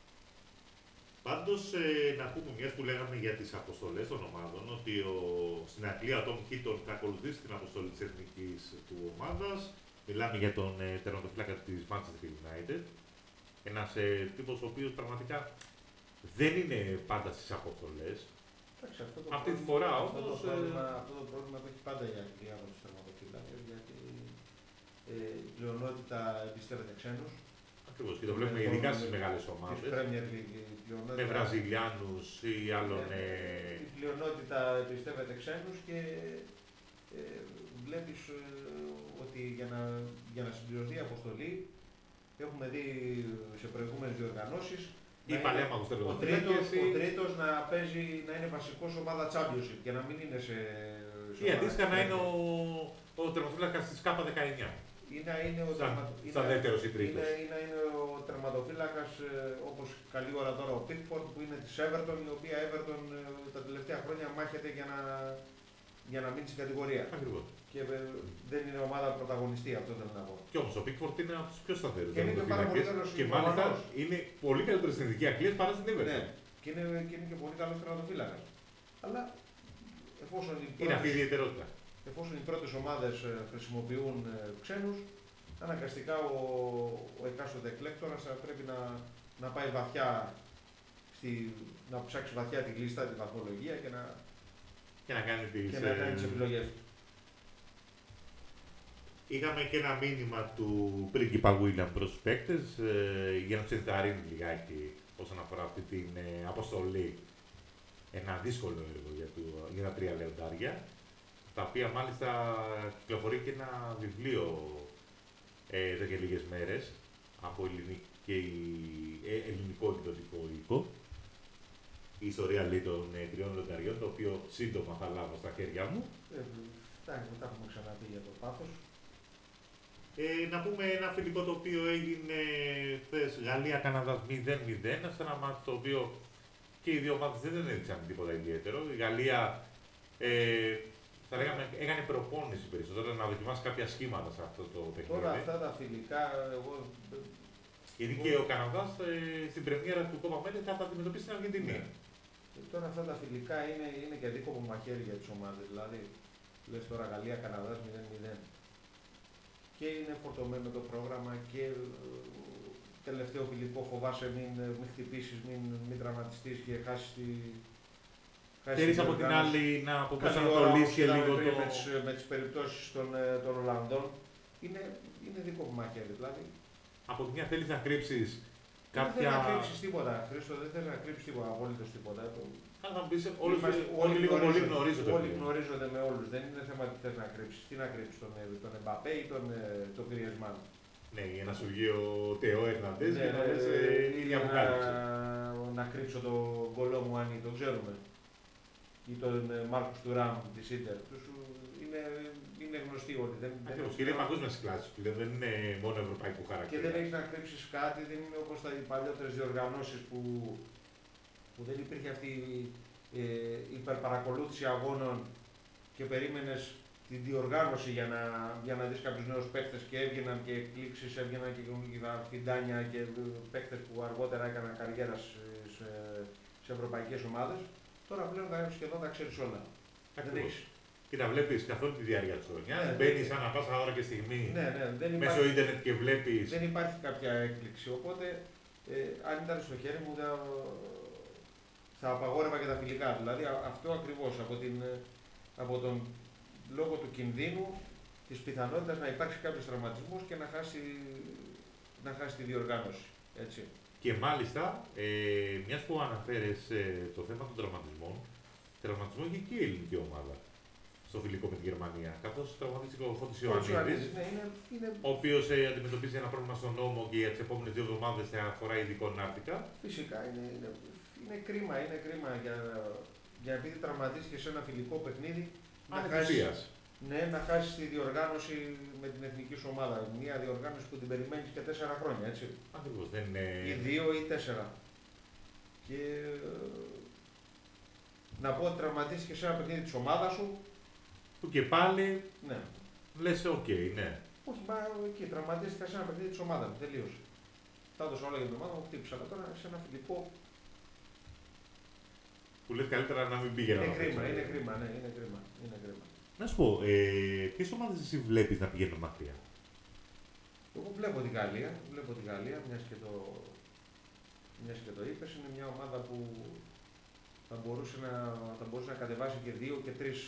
Πάντως, ε, να πούμε μιας που λέγαμε για τις αποστολές των ομάδων, ότι ο, στην Αγγλία ο Tom Heaton θα ακολουθήσει την αποστολή της εθνικής του ομάδας. Μιλάμε για τον ε, τερματοφύλακα της Manchester United. Ένας ε, τύπος ο οποίος πραγματικά δεν είναι πάντα στις αποστολές. Εντάξει, αυτό το Αυτή τη πρόβλημα- φορά αυτό το όμως, ε, πρόβλημα, αυτό το πρόβλημα το έχει πάντα η Αγγλία από τους τερματοφύλακες, γιατί ε, η πλειονότητα εμπιστεύεται ξένους. Ακριβώς, και το βλέπουμε ειδικά στις μεγάλες ομάδες. Της Premier League, η πλειονότητα, Με Βραζιλιάνους ή άλλων. ε, Ε, η πλειονότητα εμπιστεύεται ξένους και ε, βλέπεις ε, ότι για να, για να συμπληρωθεί η αποστολή, έχουμε δει σε προηγούμενες διοργανώσεις, ή να παλέμαχους είναι ο τρίτος, τερματοφύλακες. ο τρίτος να παίζει, να είναι βασικός ομάδα Championship και να μην είναι σε... σε Ή ομάδα αντίστοιχα να Premier. είναι ο, ο τερματοφύλακας της K δεκαεννιά. Ή να είναι ο, Σαν, τερμα- ή σαν να- δεύτερος ή τρίτος. είναι, ή να είναι ο τερματοφύλακας ε, όπως καλή ώρα τώρα ο Pickford που είναι της Everton, η οποία Everton ε, τα τελευταία χρόνια μάχεται για να, για να μείνει στην κατηγορία. Ακριβώς. Και ε, δεν είναι ομάδα πρωταγωνιστή, αυτό θέλω να πω. Κι όμως ο Pickford είναι από τους πιο σταθερούς Και είναι και πάρα πολύ τερματοφύλακες καλός και μάλιστα Γερμανός. είναι πολύ καλύτερος στην Εθνική Αγγλία παρά στην Everton. Ναι, και είναι, και είναι και πολύ καλός τερματοφύλακας. Αλλά εφόσον οι Είναι αυτή η πρώτες, ιδιαιτερότητα. εφόσον οι πρώτες ομάδες ε, χρησιμοποιούν ε, ξένους, αναγκαστικά ο, ο εκάστοτε εκλέκτορας θα πρέπει να, να πάει βαθιά, στη, να ψάξει βαθιά τη λίστα, τη βαθμολογία και να, Και να κάνει τις, και να κάνει τις ε, επιλογές του. Είχαμε και ένα μήνυμα του πρίγκιπα William προς τους παίκτες ε, για να τους ενθαρρύνει λιγάκι όσον αφορά αυτή την ε, αποστολή. Ένα δύσκολο έργο για, το, για τα τρία λεοντάρια, τα οποία μάλιστα κυκλοφορεί και ένα βιβλίο ε, εδώ και λίγες μέρες από ελληνικό, και ε, ελληνικό εκδοτικό οίκο. Η ιστορία λέει των ε, τριών λεονταριών, το οποίο σύντομα θα λάβω στα χέρια μου. Ε, εντάξει, μετά έχουμε ξαναπεί για το πάθος. Ε, να πούμε ένα φιλικό το οποίο έγινε χθες Γαλλία-Καναδάς μηδέν μηδέν, σε ένα μάτι το οποίο και οι δύο ομάδες δεν έδειξαν τίποτα ιδιαίτερο. Η Γαλλία ε, θα λέγαμε έκανε προπόνηση περισσότερο, να δοκιμάσει κάποια σχήματα σε αυτό το παιχνίδι. Τώρα αυτά τα φιλικά, εγώ... Γιατί και ο Καναδάς ε, στην πρεμιέρα του Copa America θα αντιμετωπίσει την Αργεντινή. Ναι. Ε, Τώρα αυτά τα φιλικά είναι, είναι και δίκοπο μαχαίρι για τις ομάδες. Δηλαδή, λες τώρα Γαλλία-Καναδάς μηδέν μηδέν. Και είναι φορτωμένο το πρόγραμμα και ε, τελευταίο φιλικό φοβάσαι μην, μην χτυπήσεις, μην, μην τραυματιστείς και χάσεις, τη, Θέλεις από την άλλη να αποπροσανατολίσει λίγο λίγο το... το... με, τις, με τις περιπτώσεις των, των Ολλανδών. Είναι, είναι δικό μου μαχαίρι δηλαδή. Από τη μια θέλεις να κρύψεις κάποια... Δεν θέλεις να κρύψεις τίποτα, Χρήστο, δεν θέλεις να κρύψεις τίποτα, απολύτως τίποτα. Αν θα μου πεις, όλοι, Είμαστε, όλοι λίγο πολύ γνωρίζονται. Όλοι γνωρίζονται με όλους, δεν είναι θέμα τι θες να κρύψεις. Τι να κρύψεις, τον, τον Εμπαπέ ή τον, τον Γκριεζμάν. Ναι, ένα σου βγει ο Τεό Ερναντές Ναι, και να λες η ίδια μου να, να κρύψω τον γκολό μου αν τον ξέρουμε. Ή τον Μάρκους του Ραμ της Ίντερ. Είναι, είναι γνωστοί όλοι. Δεν, Ακριβώς, και είναι παγκόσμιας κλάσης πλέον, δεν είναι μόνο ευρωπαϊκού χαρακτήρα. Και δεν έχεις να κρύψεις κάτι, δεν είναι όπως τα παλιότερες διοργανώσεις που, που δεν υπήρχε αυτή η ε, υπερπαρακολούθηση αγώνων και περίμενες την διοργάνωση για να, για να δεις κάποιους νέους παίκτες και έβγαιναν και εκπλήξεις, έβγαιναν και φιντάνια και παίκτες που αργότερα έκαναν καριέρα σε, σε ευρωπαϊκές ομάδες. Τώρα πλέον τα, σχεδόν τα ξέρεις όλα. Δεν έχεις... Και τα βλέπεις καθ' όλη τη διάρκεια της χρονιάς. Ναι, μπαίνεις ανά πάσα ώρα και στιγμή ναι, ναι, δεν υπάρχει, μέσω ίντερνετ και βλέπεις. Δεν υπάρχει κάποια έκπληξη. Οπότε, ε, αν ήταν στο χέρι μου, θα, θα απαγόρευα και τα φιλικά. Δηλαδή, αυτό ακριβώς από, την, από τον λόγο του κινδύνου, της πιθανότητας να υπάρξει κάποιος τραυματισμός και να χάσει, να χάσει τη διοργάνωση. Έτσι. Και μάλιστα, ε, μιας που αναφέρες ε, το θέμα των τραυματισμών, τραυματισμό έχει και η ελληνική ομάδα στο φιλικό με τη Γερμανία. Καθώς τραυματίστηκε ο Φώτης Ιωαννίδης, ναι, είναι, είναι... ο οποίος ε, αντιμετωπίζει ένα πρόβλημα στον νόμο και για τις επόμενες δύο εβδομάδες θα αφορά ειδικό νάρτικα. Φυσικά είναι, είναι, είναι κρίμα, είναι κρίμα για, για επειδή τραυματίστηκε σε ένα φιλικό παιχνίδι. Να χάσεις, ναι, να χάσεις τη διοργάνωση με την εθνική σου ομάδα. Μια διοργάνωση που την περιμένεις και τέσσερα χρόνια, έτσι. Ακριβώς, δεν είναι... Ή δύο ή τέσσερα. Και να πω ότι τραυματίστηκε σε ένα παιχνίδι της ομάδας σου. Που και πάλι ναι. λες οκ, okay, ναι. Όχι, μα εκεί τραυματίστηκα σε ένα παιχνίδι της ομάδας μου, τελείωσε. Τα έδωσα όλα για την ομάδα μου, χτύπησα. Αλλά τώρα σε ένα φιλικό. Που λες καλύτερα να μην πήγαινα. Είναι κρίμα, είναι κρίμα, ναι, είναι κρίμα. Είναι κρίμα. Να σου πω, ε, ποιες ομάδες εσύ βλέπεις να πηγαίνουν μακριά? Εγώ βλέπω τη Γαλλία, βλέπω τη Γαλλία, μιας και το, μιας και το είπες, είναι μια ομάδα που θα μπορούσε να, θα μπορούσε να κατεβάσει και δύο και τρεις.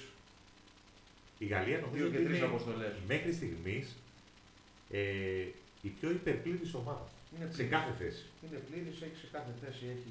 Η Γαλλία νομίζω δύο και ότι τρεις είναι αποστολές. Μέχρι στιγμής ε, η πιο υπερπλήρης ομάδα. Σε κάθε θέση. Είναι πλήρης, έχει σε κάθε θέση, έχει,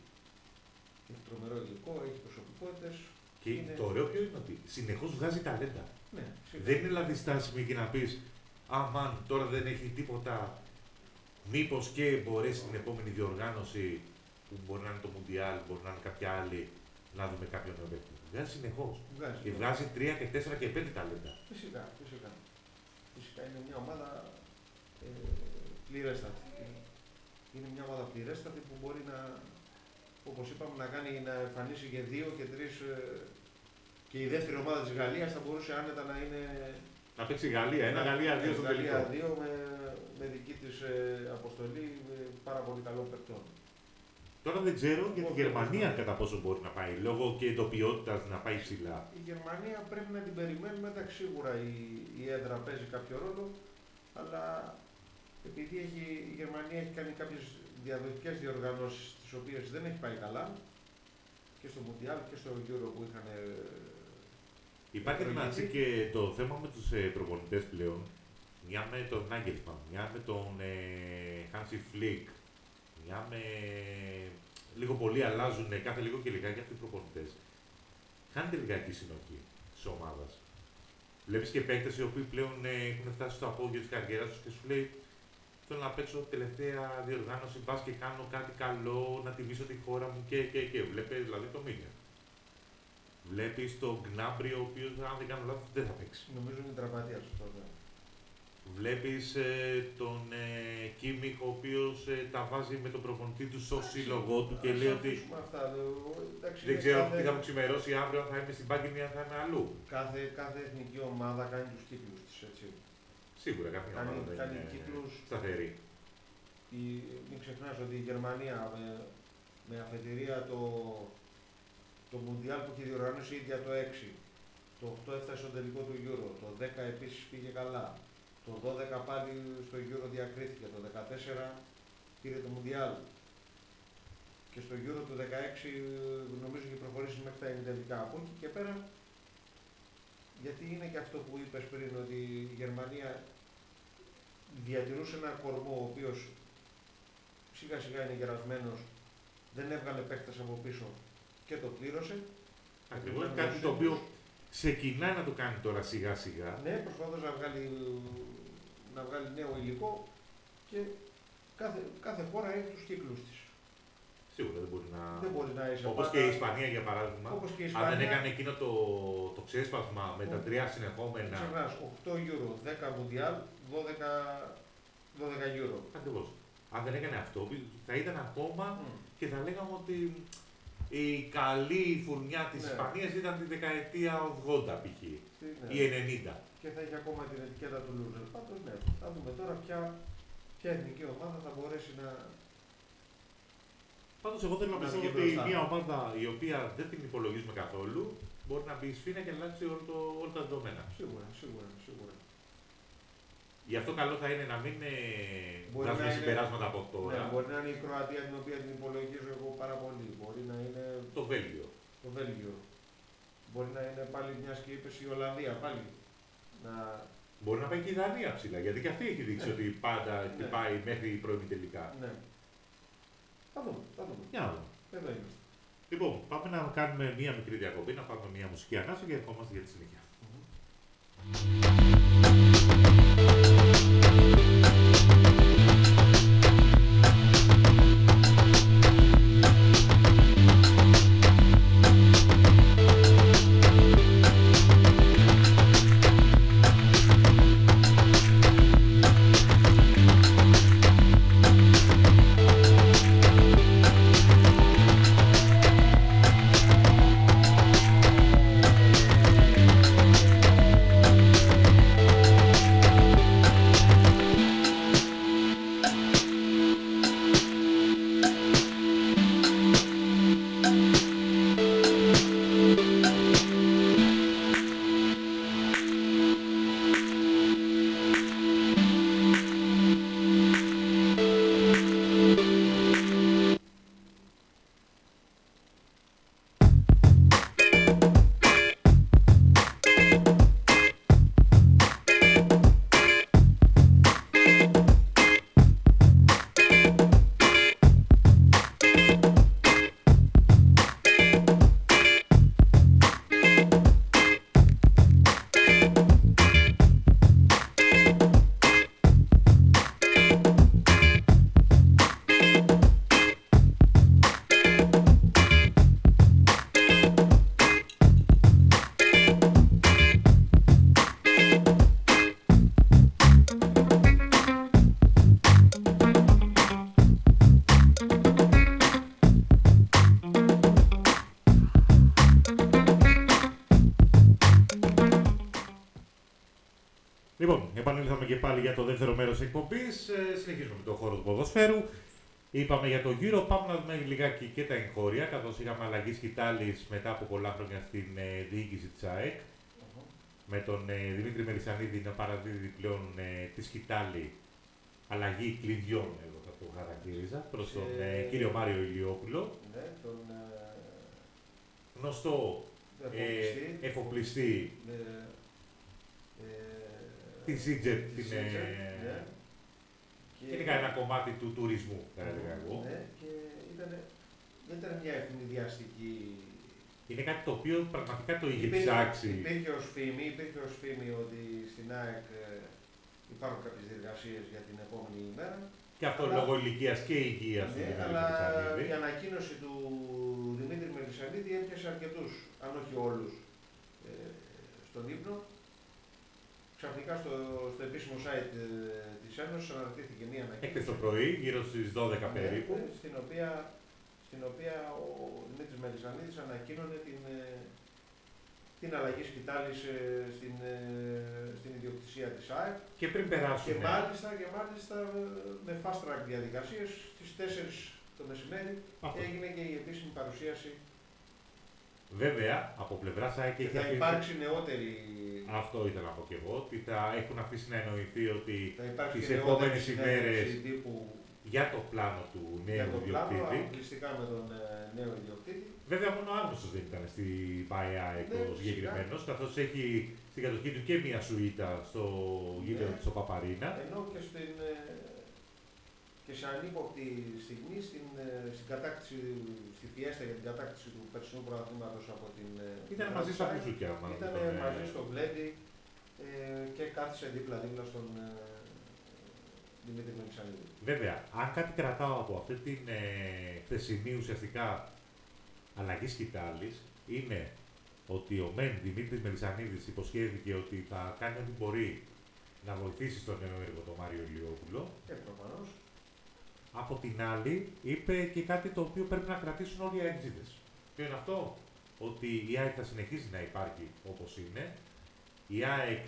έχει τρομερό υλικό, έχει προσωπικότητες. Και είναι... το ωραίο ποιο είναι ότι συνεχώς βγάζει ταλέντα. Ναι, δεν είναι δηλαδή στάσιμη και να πεις αμάν τώρα δεν έχει τίποτα, μήπως και μπορέσει την επόμενη διοργάνωση που μπορεί να είναι το Μουντιάλ, μπορεί να είναι κάποια άλλη, να δούμε κάποιον νέο παίκτη. Βγάζει συνεχώς. Βγάζει, και βγάζει τρία και τέσσερα και πέντε ταλέντα. Φυσικά, φυσικά. Φυσικά είναι μια ομάδα ε, πληρέστατη. Είναι μια ομάδα πληρέστατη που μπορεί να, όπως είπαμε, να κάνει να εμφανίσει και δύο και τρεις. Ε, και η δεύτερη ομάδα της Γαλλίας θα μπορούσε άνετα να είναι. Να παίξει η Γαλλία, ένα Γαλλία δύο στο τελικό. Γαλλία δύο με, με δική της ε, αποστολή με πάρα πολύ καλό παικτών. Τώρα δεν ξέρω για τη Γερμανία κατά πόσο μπορεί να πάει, λόγω και εντοπιότητας να πάει ψηλά. Η Γερμανία πρέπει να την περιμένουμε, εντάξει, σίγουρα η, η έδρα παίζει κάποιο ρόλο, αλλά επειδή έχει, η Γερμανία έχει κάνει κάποιες διαδοτικές διοργανώσεις τις οποίες δεν έχει πάει καλά, και στο Μουντιάλ και στο Euro που είχαν. Υπάρχει μεταξύ και το θέμα με τους ε, προπονητές πλέον, μια με τον Nagelsmann, μια με τον ε, Hansi Flick, μια με... λίγο πολύ αλλάζουν κάθε λίγο και λιγάκι αυτοί οι προπονητές. Χάνεται λιγάκι η συνοχή της ομάδας. Βλέπεις και παίκτες οι οποίοι πλέον ε, έχουν φτάσει στο απόγειο της καριέρας τους και σου λέει θέλω να παίξω τελευταία διοργάνωση, μπας και κάνω κάτι καλό, να τιμήσω τη χώρα μου και και και. Βλέπεις δηλαδή το μήνυμα. Βλέπεις τον Γκνάμπρι, ο οποίος αν δεν κάνω λάθος δεν θα παίξει. Νομίζω είναι τραυματίας αυτό. Βλέπεις ε, τον ε, Κίμιχ, ο οποίος ε, τα βάζει με τον προπονητή του στο σύλλογό του και λέει ότι αυτά, εντάξει, δεν ξέρω κάθε... τι θα μου ξημερώσει αύριο, αν θα είμαι στην Πάγκινη ή αν θα είμαι αλλού. Κάθε, κάθε εθνική ομάδα κάνει τους κύκλους της, έτσι. Σίγουρα κάθε κάνει, ομάδα κάνει είναι κύκλους σταθερή. Η, μην ξεχνάς ότι η Γερμανία με, με αφετηρία το, το Μουντιάλ που είχε διοργανώσει η ίδια το έξι, το οκτώ έφτασε στο τελικό του Euro, το δέκα επίσης πήγε καλά, το δώδεκα πάλι στο Euro διακρίθηκε, το δεκατέσσερα πήρε το Μουντιάλ. και στο Euro του δεκαέξι νομίζω έχει προχωρήσει μέχρι τα ημιτελικά. Από εκεί και πέρα, γιατί είναι και αυτό που είπες πριν, ότι η Γερμανία διατηρούσε ένα κορμό ο οποίος σιγά σιγά είναι γερασμένος, δεν έβγαλε παίχτες από πίσω και το πλήρωσε. Ακριβώς, κάτι το οποίο ξεκινάει να το κάνει τώρα σιγά σιγά. Ναι, προσπαθώντας να βγάλει, να βγάλει νέο υλικό και κάθε, κάθε χώρα έχει τους κύκλους της. Σίγουρα δεν μπορεί να. Δεν μπορεί να είσαι όπως πάντα... και η Ισπανία για παράδειγμα. Όπως και η Ισπανία... Αν δεν έκανε εκείνο το, το ξέσπασμα με τα τρία συνεχόμενα. Ξεχνάς, οκτώ Euro, δέκα Mundial, δώδεκα, δώδεκα Euro. Ακριβώς. Αν δεν έκανε αυτό, θα ήταν ακόμα mm. και θα λέγαμε ότι η καλή φουρνιά της ναι. Ισπανίας ήταν τη δεκαετία ογδόντα π.χ. Ναι. ή ενενήντα. Και θα έχει ακόμα την ετικέτα του loser. Πάντως ναι, θα δούμε τώρα ποια, ποια εθνική ομάδα θα μπορέσει να. Πάντως, εγώ θέλω να πιστεύω ότι μια ομάδα η οποία δεν την υπολογίζουμε καθόλου μπορεί να μπει σφίνα και να αλλάξει όλα τα δεδομένα. Σίγουρα, σίγουρα, σίγουρα. Γι' αυτό καλό θα είναι να μην βγάζουμε συμπεράσματα από τώρα. Ναι, μπορεί να είναι η Κροατία την οποία την υπολογίζω εγώ πάρα πολύ. Μπορεί να είναι. Το Βέλγιο. Το Βέλγιο. Μπορεί να είναι πάλι μια και είπες η Ολλανδία πάλι. Να... Μπορεί να πάει και η Δανία ψηλά, γιατί και αυτή έχει δείξει ναι. ότι πάντα χτυπάει ναι. μέχρι πρώιμη-τελικά. Ναι. Θα δούμε, θα δούμε. Για να δούμε. Εδώ είμαστε. Λοιπόν, πάμε να κάνουμε μία μικρή διακοπή, να πάρουμε μία μουσική ανάσα και ερχόμαστε για τη συνέχεια. Mm-hmm. Λοιπόν, επανήλθαμε και πάλι για το δεύτερο μέρος εκπομπής. Ε, συνεχίζουμε με το χώρο του ποδοσφαίρου. Είπαμε για το Euro, πάμε να δούμε λιγάκι και τα εγχώρια, καθώς είχαμε αλλαγή σκητάλης μετά από πολλά χρόνια στην ε, διοίκηση της ΑΕΚ. Uh-huh. Με τον ε, Δημήτρη Μελισσανίδη να παραδίδει πλέον ε, τη σκητάλη αλλαγή κλειδιών, εγώ θα το χαρακτήριζα, προς τον ε, κύριο Μάριο Ηλιόπουλο. Ναι, τον ε, γνωστό εφοπλιστή, ε, εφοπλιστή ναι, ε, τη Σίτζετ, την ναι. γενικά ένα κομμάτι του τουρισμού, θα έλεγα εγώ. Ναι, και ήταν, δεν ήταν μια ευνηδιαστική. Είναι κάτι το οποίο πραγματικά το είχε υπήρχε, ψάξει. Υπήρχε ως φήμη, υπήρχε ως φήμη ότι στην ΑΕΚ υπάρχουν κάποιες διεργασίες για την επόμενη ημέρα. Και αυτό αλλά, λόγω ηλικίας και υγείας του. Ναι, αλλά η ανακοίνωση του Δημήτρη Μελισσανίδη έπιασε αρκετούς, αν όχι όλους, ε, στον ύπνο. Ξαφνικά στο, στο επίσημο site ε, της Ένωσης αναρτήθηκε μία ανακοίνωση. Έκθεση το πρωί, γύρω στις δώδεκα περίπου. Ναι, στην, οποία, στην οποία ο Δημήτρης Μελισσανίδης ανακοίνωνε την, ε, την αλλαγή σκητάλης ε, στην, ε, στην ιδιοκτησία της ΑΕΚ. Και πριν περάσουμε. Και μάλιστα, και μάλιστα με fast track διαδικασίες στις τέσσερις το μεσημέρι αυτό. Έγινε και η επίσημη παρουσίαση. Βέβαια, από πλευρά ΑΕΚ και θα αφήσει... υπάρξει νεότερη. Αυτό ήθελα να πω και εγώ, ότι θα έχουν αφήσει να εννοηθεί ότι τις επόμενες ημέρες τύπου... για το πλάνο του νέου Για το πλάνο, ιδιοκτήτη. αποκλειστικά με τον ε, νέο ιδιοκτήτη. Βέβαια, μόνο ο Άγνωστος δεν ήταν στην ΠΑΕΑΕΚ Ναι, ο συγκεκριμένος, καθώς έχει στην κατοχή του και μία σουίτα στο γήπεδο Ναι. του στο Παπαρίνα. Ενώ και, στην, ε, και σε ανύποπτη στιγμή στην, ε, στην κατάκτηση, στη φιέστα για την κατάκτηση του περσινού πρωταθλήματος από την. ε, Ήταν την μαζί στα Ράτσάι, μπουζούκια, μάλλον. Ήταν τον, ε, μαζί στο Γκλέντι ε, και κάθισε δίπλα-δίπλα στον ε, Δημήτρη Μελισσανίδη. Βέβαια, αν κάτι κρατάω από αυτή την ε, χθεσινή ουσιαστικά αλλαγή σκητάλης, είναι ότι ο Μεν Δημήτρης Μελισσανίδης υποσχέθηκε ότι θα κάνει ό,τι μπορεί να βοηθήσει στον νέο έργο τον Μάριο Ηλιόπουλο. Ε, προφανώς. Από την άλλη, είπε και κάτι το οποίο πρέπει να κρατήσουν όλοι οι αεξίδες. Ποιο είναι αυτό? Ότι η ΑΕΚ θα συνεχίζει να υπάρχει όπως είναι. Η ΑΕΚ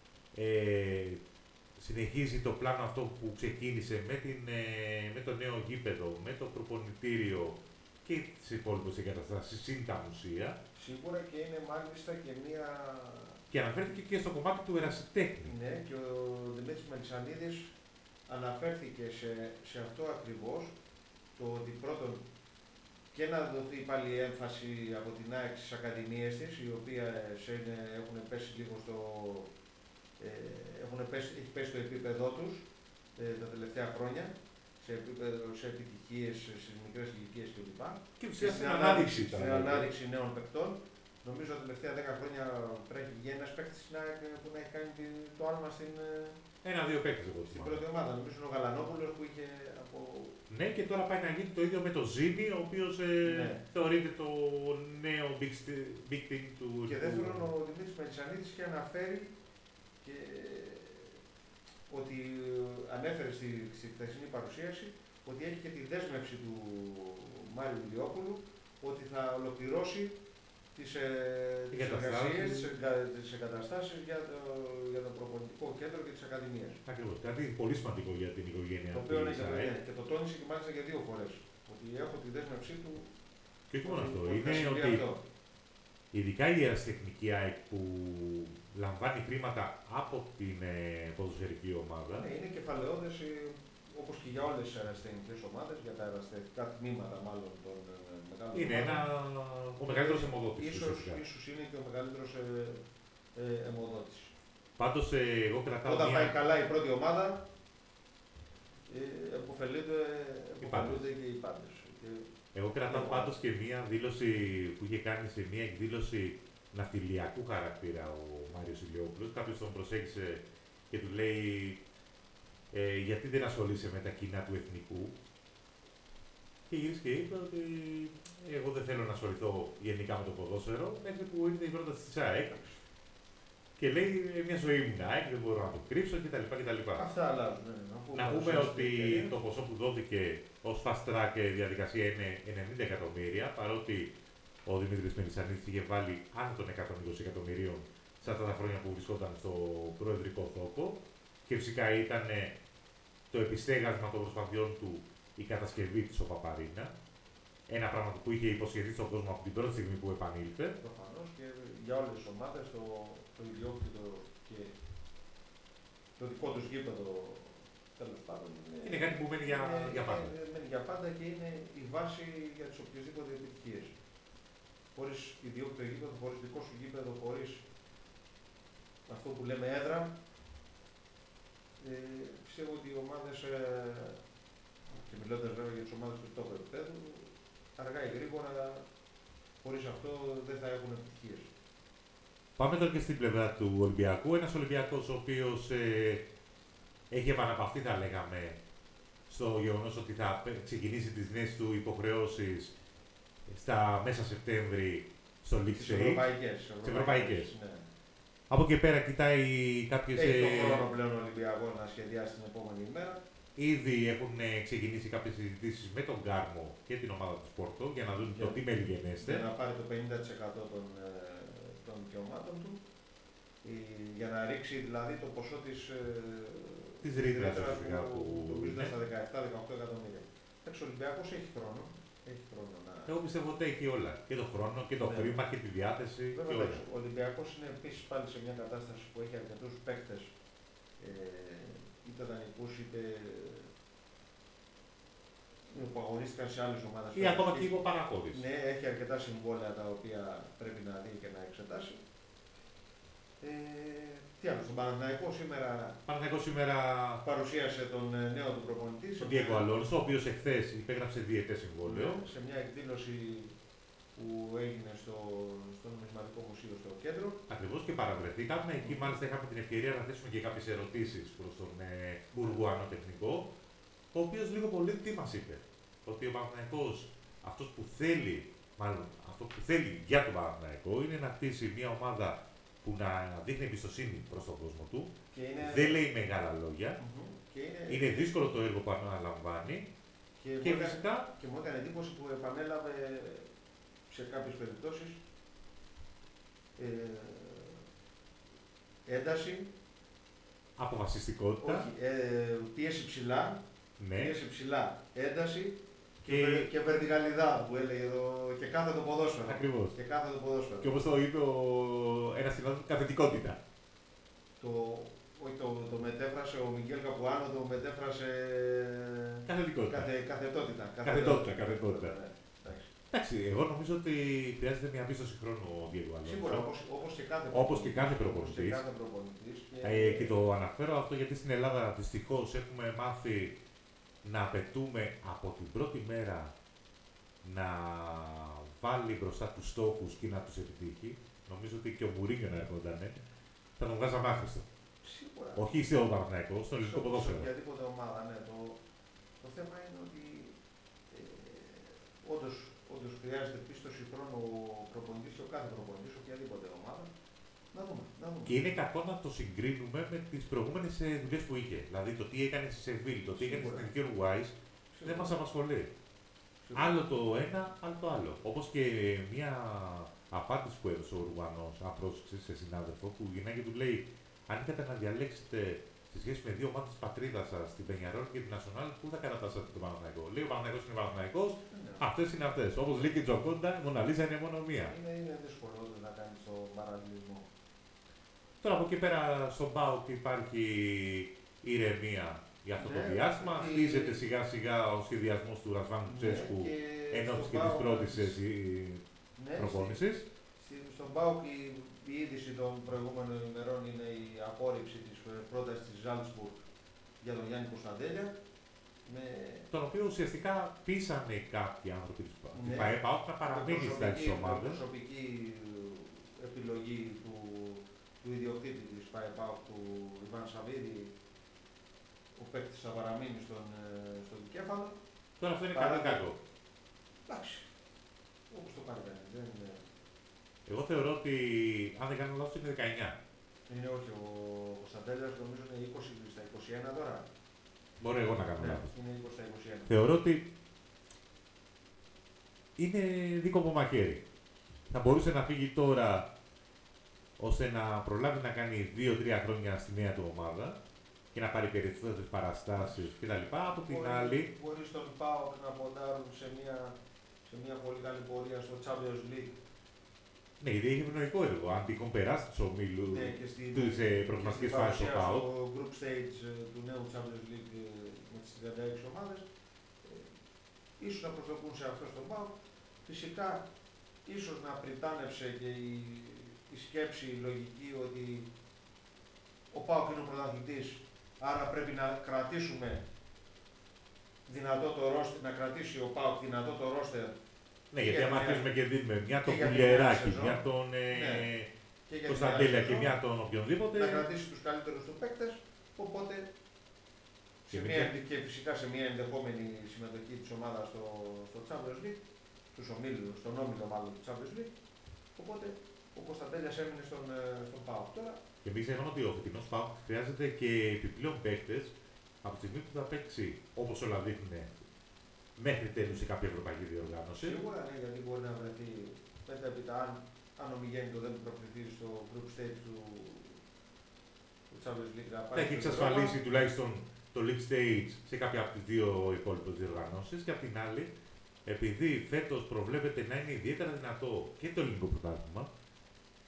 ε, συνεχίζει το πλάνο αυτό που ξεκίνησε με, την, ε, με το νέο γήπεδο, με το προπονητήριο και τις υπόλοιπες εγκαταστάσεις, συν τα μουσεία. Σίγουρα και είναι μάλιστα και μία. Και αναφέρθηκε και στο κομμάτι του ερασιτέχνη. Ναι, και ο Δημήτρης Μελισσανίδης αναφέρθηκε σε, σε αυτό ακριβώς, το ότι πρώτον και να δοθεί πάλι έμφαση από την ΑΕΚ στις ακαδημίες της, οι οποίες είναι, έχουν πέσει λίγο στο, ε, έχουν πέσει, έχει πέσει στο επίπεδό τους ε, τα τελευταία χρόνια, σε, επίπεδο, σε επιτυχίες στις μικρές ηλικίες κλπ. Και φυσικά στην στην ανάδειξη, στην ανάδειξη νέων παικτών. Νομίζω ότι τα τελευταία δέκα χρόνια πρέπει να βγει ένας παίκτης που να έχει κάνει το άλμα στην, Ένα-δύο παίκτες εγώ στην θυμάμαι. πρώτη ομάδα. Νομίζω είναι ο Γαλανόπουλος που είχε από. Ναι, και τώρα πάει να γίνει το ίδιο με το Ζήνη, ο οποίος ε, Ναι. θεωρείται το νέο big, sti- big thing του. Και δεύτερον, ο Δημήτρης Μελισσανίδης είχε αναφέρει και ότι ανέφερε στη, στη χθεσινή παρουσίαση ότι έχει και τη δέσμευση του Μάριου Ηλιόπουλου ότι θα ολοκληρώσει τις, ε, τις εργασίες, τις, εγκα, τις εγκαταστάσεις για το, για το προπονητικό κέντρο και τις ακαδημίες. Ακριβώς. Κάτι πολύ σημαντικό για την οικογένεια Το οποίο είναι της και, ΑΕΚ. και το τόνισε και μάλιστα και δύο φορές. Ότι έχω τη δέσμευσή του. Και όχι μόνο αυτό. ότι θα Είναι συμβεί ότι αυτό. ειδικά η ερασιτεχνική ΑΕΚ που λαμβάνει χρήματα από την ε, ποδοσφαιρική ομάδα. Ναι, είναι κεφαλαιόδες όπως και για όλες τις αεραστεχνικές ομάδες, για τα αεραστεχνικά τμήματα μάλλον των ε, μεγάλων Είναι ένα, ομάδων. ο μεγαλύτερος αιμοδότης. Ίσως, ουσιαστικά. ίσως είναι και ο μεγαλύτερος ε, ε, αιμοδότης. Πάντως ε, εγώ κρατάω Όταν μια... πάει καλά η πρώτη ομάδα, ε, επωφελούνται, επωφελούνται και οι πάντες. Και... Εγώ κρατάω Ναι, πάντως και μία δήλωση που είχε κάνει σε μία εκδήλωση ναυτιλιακού χαρακτήρα ο Μάριος Ηλιόπουλος. Κάποιος τον προσέγγισε και του λέει ε, γιατί δεν ασχολείσαι με τα κοινά του εθνικού. Και γύρισε και είπε ότι εγώ δεν θέλω να ασχοληθώ γενικά με το ποδόσφαιρο μέχρι που ήρθε η πρόταση της ΑΕΚ. Και λέει μια ζωή μου είναι ΑΕΚ, δεν μπορώ να το κρύψω κτλ. κτλ. Αυτά αλλάζουν. Ναι, Να πούμε ότι το ποσό που δόθηκε ως fast track διαδικασία είναι ενενήντα εκατομμύρια, παρότι ο Δημήτρης Μελισσανίδης είχε βάλει άνω των εκατόν είκοσι εκατομμυρίων σε αυτά τα χρόνια που βρισκόταν στο προεδρικό θόκο και φυσικά ήταν το επιστέγασμα των προσπαθειών του η κατασκευή της ο Παπαρίνα. Ένα πράγμα που είχε υποσχεθεί στον κόσμο από την πρώτη στιγμή που επανήλθε. Προφανώς και για όλες τις ομάδες το, το ιδιόκτητο και το δικό τους γήπεδο τέλος πάντων. Είναι, Είναι κάτι που μένει για, είναι, για πάντα. Είναι, μένει για πάντα και είναι η βάση για τις οποιασδήποτε επιτυχίες. Χωρίς ιδιόκτητο γήπεδο, χωρίς δικό σου γήπεδο, χωρίς αυτό που λέμε έδρα, ε, πιστεύω ότι οι ομάδες, ε, και μιλώντας βέβαια για τις ομάδες του τόπου επίπεδου, αργά ή γρήγορα, χωρίς αυτό δεν θα έχουν επιτυχίες. Πάμε τώρα και στην πλευρά του Ολυμπιακού. Ένας Ολυμπιακός ο οποίος ε, έχει επαναπαυθεί, θα λέγαμε, στο γεγονός ότι θα ξεκινήσει τις νέες του υποχρεώσεις στα μέσα Σεπτέμβρη στο League Τις Stage. ευρωπαϊκές. Τις ευρωπαϊκές. Ναι. Από εκεί πέρα κοιτάει κάποιες... Έχει τον ε, χρόνο πλέον ο Ολυμπιακός να σχεδιάσει την επόμενη ημέρα. Ήδη έχουν ε, ξεκινήσει κάποιες συζητήσεις με τον Κάρμο και την ομάδα του Σπόρτο για να δουν Για- το τι μέλη γενέστε. Για να πάρει το πενήντα τοις εκατό των, ε, των δικαιωμάτων του. Ε, για να ρίξει δηλαδή το ποσό της, ε, Της ρήτρας, ρήτρας ουσιαστικά, που, που που νομίζω είναι. στα δεκαεπτά δεκαοκτώ εκατομμύρια. Εντάξει, ο Ολυμπιακός έχει χρόνο. Έχει χρόνο να... Εγώ πιστεύω ότι έχει όλα. Και το χρόνο και το Ναι. χρήμα και τη διάθεση και Βέβαια, όλα. εντάξει, ο Ολυμπιακός είναι επίσης πάλι σε μια κατάσταση που έχει αρκετούς παίκτες, ε, είτε δανεικούς είτε που αγωνίστηκαν σε άλλες ομάδες. Ή ακόμα και υποπαραχώρηση. Ναι, έχει αρκετά συμβόλαια τα οποία πρέπει να δει και να εξετάσει. Ε, τι άλλο, στον Παναθηναϊκό σήμερα, Παναθηναϊκός σήμερα παρουσίασε τον νέο του προπονητή. Τον Diego Alonso, ο οποίος εχθές υπέγραψε διετές συμβόλαιο. Σε μια εκδήλωση που έγινε στο, στο Νομισματικό Μουσείο στο κέντρο. Ακριβώς, και παραβρεθήκαμε. Εκεί μάλιστα είχαμε την ευκαιρία να θέσουμε και κάποιες ερωτήσεις προς τον ε, Ουρουγουανό τεχνικό, ο οποίος λίγο πολύ τι μας είπε. Ότι ο Παναθηναϊκός, αυτός που θέλει, μάλλον αυτό που θέλει για τον Παναθηναϊκό, είναι να χτίσει μια ομάδα που να δείχνει εμπιστοσύνη προς τον κόσμο του. Και είναι... Δεν λέει μεγάλα λόγια. Mm-hmm. Και είναι... είναι δύσκολο το έργο που αναλαμβάνει. Και, και, μου φυσικά... και μου έκανε εντύπωση που επανέλαβε σε κάποιες περιπτώσεις ε, ένταση, αποφασιστικότητα, όχι, ε, πίεση ψηλά, ναι. πίεση ψηλά, ένταση και, και, και βερτικαλιδά που έλεγε εδώ, και κάθε το ποδόσφαιρο. Ακριβώς. Και κάθε το ποδόσφαιρο. Και όπως το είπε ο... ένας συνάδελφος, καθετικότητα. Το, όχι, το, το μετέφρασε ο Μιγγέλ Καπουάνο, το μετέφρασε καθετικότητα. Καθε, καθετότητα. Καθετότητα, καθετότητα. Ναι. Εντάξει, εγώ νομίζω ότι χρειάζεται μια πίστοση χρόνου ο Diego Alonso. Σίγουρα, όπως, όπως και κάθε όπως και κάθε προπονητής. Και, προπονητής και... Ε, και το αναφέρω αυτό γιατί στην Ελλάδα δυστυχώς έχουμε μάθει να απαιτούμε από την πρώτη μέρα να βάλει μπροστά τους στόχους και να τους επιτύχει. Νομίζω ότι και ο Μουρίνιο να έρχονταν, θα τον βγάζαμε άχρηστο. Σίγουρα. Όχι στο Παναθηναϊκό, στο ελληνικό ποδόσφαιρο. Σε οποιαδήποτε ομάδα, ναι. Το, το θέμα είναι ότι ε, όντως, όντως χρειάζεται πίστοση χρόνου ο προπονητής και ο κάθε προπονητής, οποιαδήποτε ομάδα. Να δούμε, να δούμε. Και είναι κακό να το συγκρίνουμε με τις προηγούμενες δουλειές που είχε. Δηλαδή το τι έκανε στη Σεβίλη, το τι έκανε στην Εθνική Ουρουάης, δεν μας απασχολεί. Σίγουρα. Άλλο το ένα, άλλο το άλλο. Όπως και μια απάντηση που έδωσε ο Ουρουγουανός, αν πρόσεξε σε συνάδελφο, που γυρνάει και του λέει: αν είχατε να διαλέξετε σε σχέση με δύο ομάδες της πατρίδας σας, την Πενιαρόλ και την Νασιονάλ, πού θα κατατάσσατε τον Παναθηναϊκό? Λέει: ο Παναθηναϊκός είναι Παναθηναϊκός, ναι. Αυτές είναι αυτές. Όπως λέει και η Τζοκόντα, η Μοναλίζα είναι μόνο μία. Είναι, είναι δύσκολο να κάνει τον παραλληλισμό. Τώρα από εκεί πέρα στον ΠΑΟΚ υπάρχει ηρεμία για αυτό ναι, το διάστημα. Και... χτίζεται σιγά σιγά ο σχεδιασμός του Ρασβάν Λουτσέσκου ναι, ενώπιση και της πρώτης ναι, προπόνησης. Στη, στον ΠΑΟΚ η, η είδηση των προηγούμενων ημερών είναι η απόρριψη της πρότασης της Ζάλτσμπουργκ για τον Γιάννη Κωνσταντέλια. Με... τον οποίο ουσιαστικά πείσανε κάποιοι άνθρωποι της ναι, ΠΑΟΚ να παραμείνει στα τις ομάδες. Είναι προσωπική επιλογή του, του ιδιοκτήτη της ΠΑΟΚ, του Ιβάν Σαββίδη, ο παίκτης θα παραμείνει στον, στον δικέφαλο. Τώρα αυτό είναι καλό ή κακό? Εντάξει, όπως το κάνει κανείς. Δεν είναι... Εγώ θεωρώ ότι, αν δεν κάνω λάθος, είναι δεκαεννιά. Είναι όχι, ο Κωνσταντέλιας νομίζω είναι είκοσι στα είκοσι ένα τώρα. Μπορεί εγώ να κάνω ναι, λάθος. Είναι είκοσι στα είκοσι ένα. Θεωρώ ότι είναι δίκοπο μαχαίρι. Θα μπορούσε να φύγει τώρα ώστε να προλάβει να κάνει δύο τρία χρόνια στη νέα του ομάδα και να πάρει περισσότερες παραστάσεις κτλ. Από την μπορεί, άλλη... Μπορεί στον ΠΑΟΚ να ποντάρουν σε μια, σε μια πολύ καλή πορεία στο Champions League. Ναι, γιατί έχει ευνοϊκό έργο. Αν τυχόν περάσει τους ομίλους, ναι, τις προγραμματικές φάσεις στο ΠΑΟΚ. Στο group stage του νέου Champions League με τις τριάντα έξι ομάδες, ε, ίσως να προσδοκούν σε αυτό στον ΠΑΟΚ. Φυσικά, ίσως να πριτάνευσε και η, η σκέψη, η λογική ότι ο ΠΑΟΚ είναι ο πρωταθλητής, άρα πρέπει να κρατήσουμε δυνατό το ρόστερ, να κρατήσει ο ΠΑΟΚ δυνατό το ρόστερ. Ναι, γιατί άμα αρχίζουμε και δίνουμε μια τον Κουλιεράκη, μια τον Κωνσταντέλια και μια τον οποιονδήποτε. Να κρατήσει τους καλύτερους του παίκτες, οπότε σε μια, και φυσικά σε μια ενδεχόμενη συμμετοχή της ομάδας στο, στο Champions League, τους ομίλους, στον όμιλο μάλλον του Champions League, οπότε ο Κωνσταντέλιας έμεινε στον, στον ΠΑΟΚ τώρα. Και μην ξεχνάμε ότι ο φετινός ΠΑΟΚ χρειάζεται και επιπλέον παίκτες από τη στιγμή που θα παίξει, όπως όλα δείχνουν, μέχρι τέλους σε κάποια ευρωπαϊκή διοργάνωση. Σίγουρα ναι, γιατί μπορεί να βρεθεί μετέπειτα αν, αν ο Μιγέννητο δεν προκριθεί στο group stage του, του Champions League. Θα έχει εξασφαλίσει τουλάχιστον το league stage σε κάποια από τις δύο υπόλοιπες διοργανώσεις. Και απ' την άλλη, επειδή φέτος προβλέπεται να είναι ιδιαίτερα δυνατό και το ελληνικό πρωτάθλημα,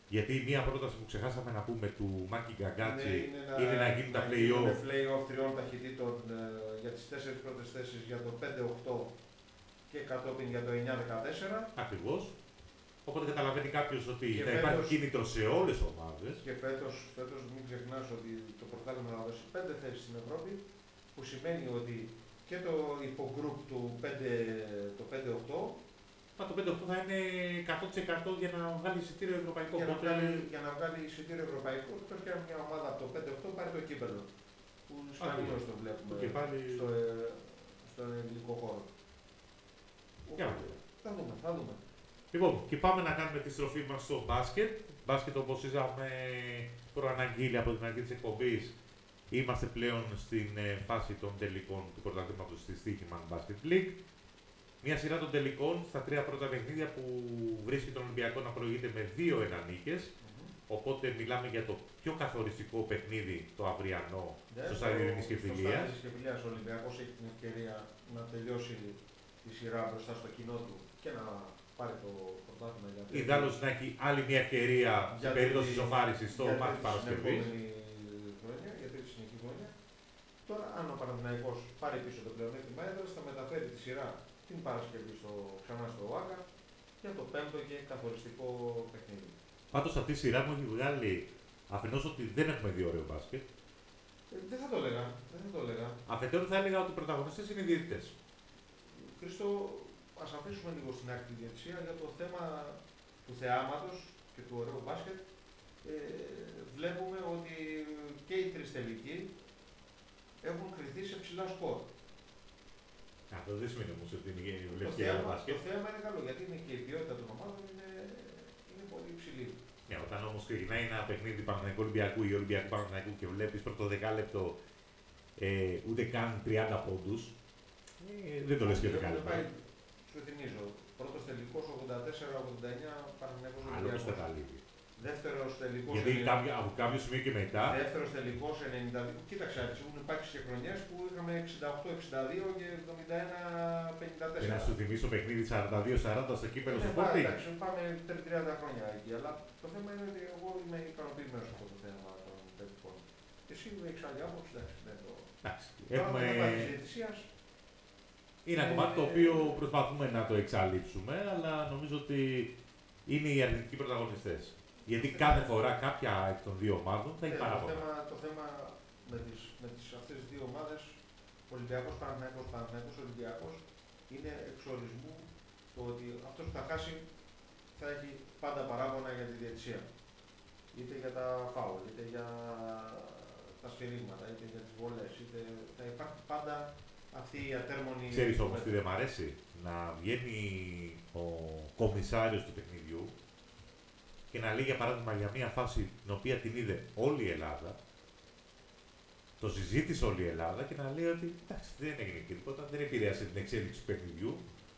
Γιατί μία πρόταση που ξεχάσαμε να πούμε του Μάκη Γκαγκάτσι είναι, είναι, είναι να, να γίνουν τα play-off. Είναι play-off τριών ταχυτήτων ε, για τις τέσσερις πρώτες θέσεις για το πέντε οκτώ και κατόπιν για το εννιά δεκατέσσερα. Ακριβώς. Οπότε καταλαβαίνει κάποιος ότι και θα φέτος, υπάρχει κίνητρο σε όλες τις ομάδες. Και φέτος, φέτος μην ξεχνάς ότι το πρωτάθλημα θα δώσει πέντε θέσεις στην Ευρώπη, που σημαίνει ότι και το υπογκρουπ του πέντε οκτώ. Μα το πέντε οκτώ θα είναι εκατό τοις εκατό για να βγάλει εισιτήριο ευρωπαϊκό. Για, οπότε... να, βγάλει, για να βγάλει εισιτήριο ευρωπαϊκό, εκτός και αν μια ομάδα από το πέντε οκτώ πάρει το κύπελλο. Που σπανίως το βλέπουμε και πάλι... στο, στον ελληνικό χώρο. Για θα δούμε, θα δούμε. Λοιπόν, και πάμε να κάνουμε τη στροφή μας στο μπάσκετ. Μπάσκετ, όπως είδαμε προαναγγείλει από την αρχή της εκπομπής, είμαστε πλέον στην φάση των τελικών του πρωταθλήματος της Stoichman Basket League. Μια σειρά των τελικών στα τρία πρώτα παιχνίδια που βρίσκει τον Ολυμπιακό να προηγείται με δύο ένα νίκες. Mm-hmm. Οπότε μιλάμε για το πιο καθοριστικό παιχνίδι, το αυριανό, yeah, στο Στάδιο Ειρήνης και Φιλίας. Στο Στάδιο Φιλίας ο Ολυμπιακός έχει την ευκαιρία να τελειώσει τη σειρά μπροστά στο κοινό του και να πάρει το πρωτάθλημα. Ιδάλλως να έχει άλλη μια ευκαιρία σε περίπτωση ισοφάρισης στο μάτι Παρασκευής. Για τρίτη συνεχή χρόνια. Τώρα, αν ο Παναθηναϊκός πάρει πίσω το πλεονέκτημα έδρας, θα μεταφέρει τη σειρά την Παρασκευή στο, ξανά στο ΟΑΚΑ για το πέμπτο και καθοριστικό παιχνίδι. Πάντως αυτή η σειρά μου έχει βγάλει αφενός ότι δεν έχουμε δει ωραίο μπάσκετ. Ε, δεν θα το έλεγα. Δεν θα το έλεγα. Αφετέρου θα έλεγα ότι οι πρωταγωνιστές είναι οι διαιτητές. Χρήστο, ας αφήσουμε λίγο στην άκρη τη διαιτησία για το θέμα του θεάματος και του ωραίου μπάσκετ. Ε, βλέπουμε ότι και οι τρεις τελικοί έχουν κριθεί σε ψηλά σκορ. Αυτό δεν σημαίνει όμως ότι είναι η βλέψη για μπάσκετ. Το θέμα είναι καλό γιατί είναι και η ποιότητα των ομάδων είναι, είναι πολύ υψηλή. Ναι, όταν όμως ξεκινάει ένα παιχνίδι Παναθηναϊκού Ολυμπιακού ή Ολυμπιακού Παναθηναϊκού και βλέπεις πρώτο δεκάλεπτο ε, ούτε καν τριάντα πόντους, ε, δεν το λες και δεκάλεπτο. Σου θυμίζω, πρώτος τελικός ογδόντα τέσσερα ογδόντα εννιά Παναθηναϊκός Ολυμπιακός. Άλλο καταλήγει. Δεύτερος τελικός. Γιατί ενενήντα... από κάποιο σημείο και μετά. Δεύτερος τελικός ενενήντα δύο. Κοίταξε, έχουν υπάρξει και χρονιές που είχαμε εξήντα οκτώ εξήντα δύο και εβδομήντα ένα πενήντα τέσσερα. Και να σου θυμίσω παιχνίδι σαράντα δύο σαράντα στο κύπελλο στο Sporting. Εντάξει, πάμε τριάντα χρόνια εκεί. Αλλά το θέμα είναι ότι εγώ είμαι ικανοποιημένος από το θέμα των τελικών. Εσύ έχεις άλλη άποψη, εντάξει, δεν το. Εντάξει. Έχουμε. Έχουμε... Είναι ένα κομμάτι το οποίο προσπαθούμε να το εξαλείψουμε, αλλά νομίζω ότι είναι οι αρνητικοί πρωταγωνιστές. Γιατί κάθε φορά κάποια εκ των δύο ομάδων θα έχει παράπονα. Το θέμα, το θέμα με, τις, με τις, αυτές τις δύο ομάδες, Ολυμπιακός, Παναθηναϊκός, Παναθηναϊκός, Ολυμπιακός, είναι εξορισμού το ότι αυτός που θα χάσει θα έχει πάντα παράπονα για τη διαιτησία. Είτε για τα φάουλ, είτε για τα σφυρίγματα, είτε για τις βολές, είτε θα υπάρχει πάντα αυτή η ατέρμονη... Ξέρεις όμως τι δεν μ' αρέσει, να βγαίνει ο κομισάριος του παιχνιδιού και να λέει για παράδειγμα για μια φάση την οποία την είδε όλη η Ελλάδα, το συζήτησε όλη η Ελλάδα και να λέει ότι εντάξει, δεν έγινε τίποτα, δεν επηρέασε την εξέλιξη του παιχνιδιού.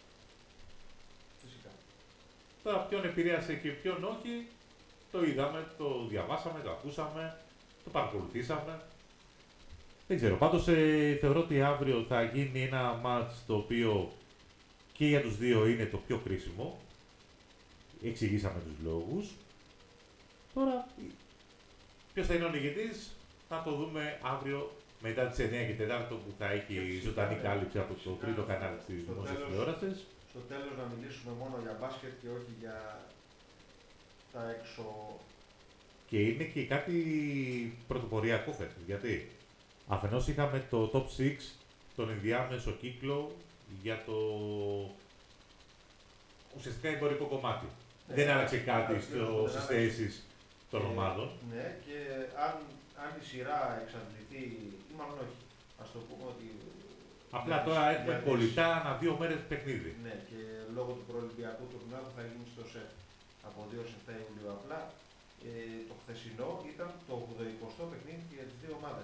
Φυσικά. Τώρα ποιον επηρέασε και ποιον όχι, το είδαμε, το διαβάσαμε, το ακούσαμε, το παρακολουθήσαμε. Δεν ξέρω, πάντως ε, θεωρώ ότι αύριο θα γίνει ένα μάτς το οποίο και για τους δύο είναι το πιο κρίσιμο. Εξηγήσαμε τους λόγους. Τώρα, ποιος θα είναι ο νικητής, θα το δούμε αύριο μετά τις εννιά και τέσσερα που θα έχει ζωντανή κάλυψη από το τρίτο κανάλι της δημόσιας τηλεόρασης. Στο τέλος να μιλήσουμε μόνο για μπάσκετ και όχι για τα έξω... Και είναι και κάτι πρωτοποριακό φέτος, γιατί αφενός είχαμε το top έξι, τον ενδιάμεσο κύκλο για το ουσιαστικά εμπορικό κομμάτι. Ναι, δεν άλλαξε κάτι στο, στις θέσεις των και, ομάδων. Ναι, και αν, αν η σειρά εξαντληθεί, ή μάλλον όχι, ας το πούμε ότι... Απλά τώρα τις, έχουμε κολλητά ανά δύο μέρες παιχνίδι. Ναι, και λόγω του προολυμπιακού τουρνουά που θα γίνει στο ΣΕΦ από δύο σε επτά Ιουλίου απλά, ε, το χθεσινό ήταν το ογδοηκοστό παιχνίδι για τις δύο ομάδες.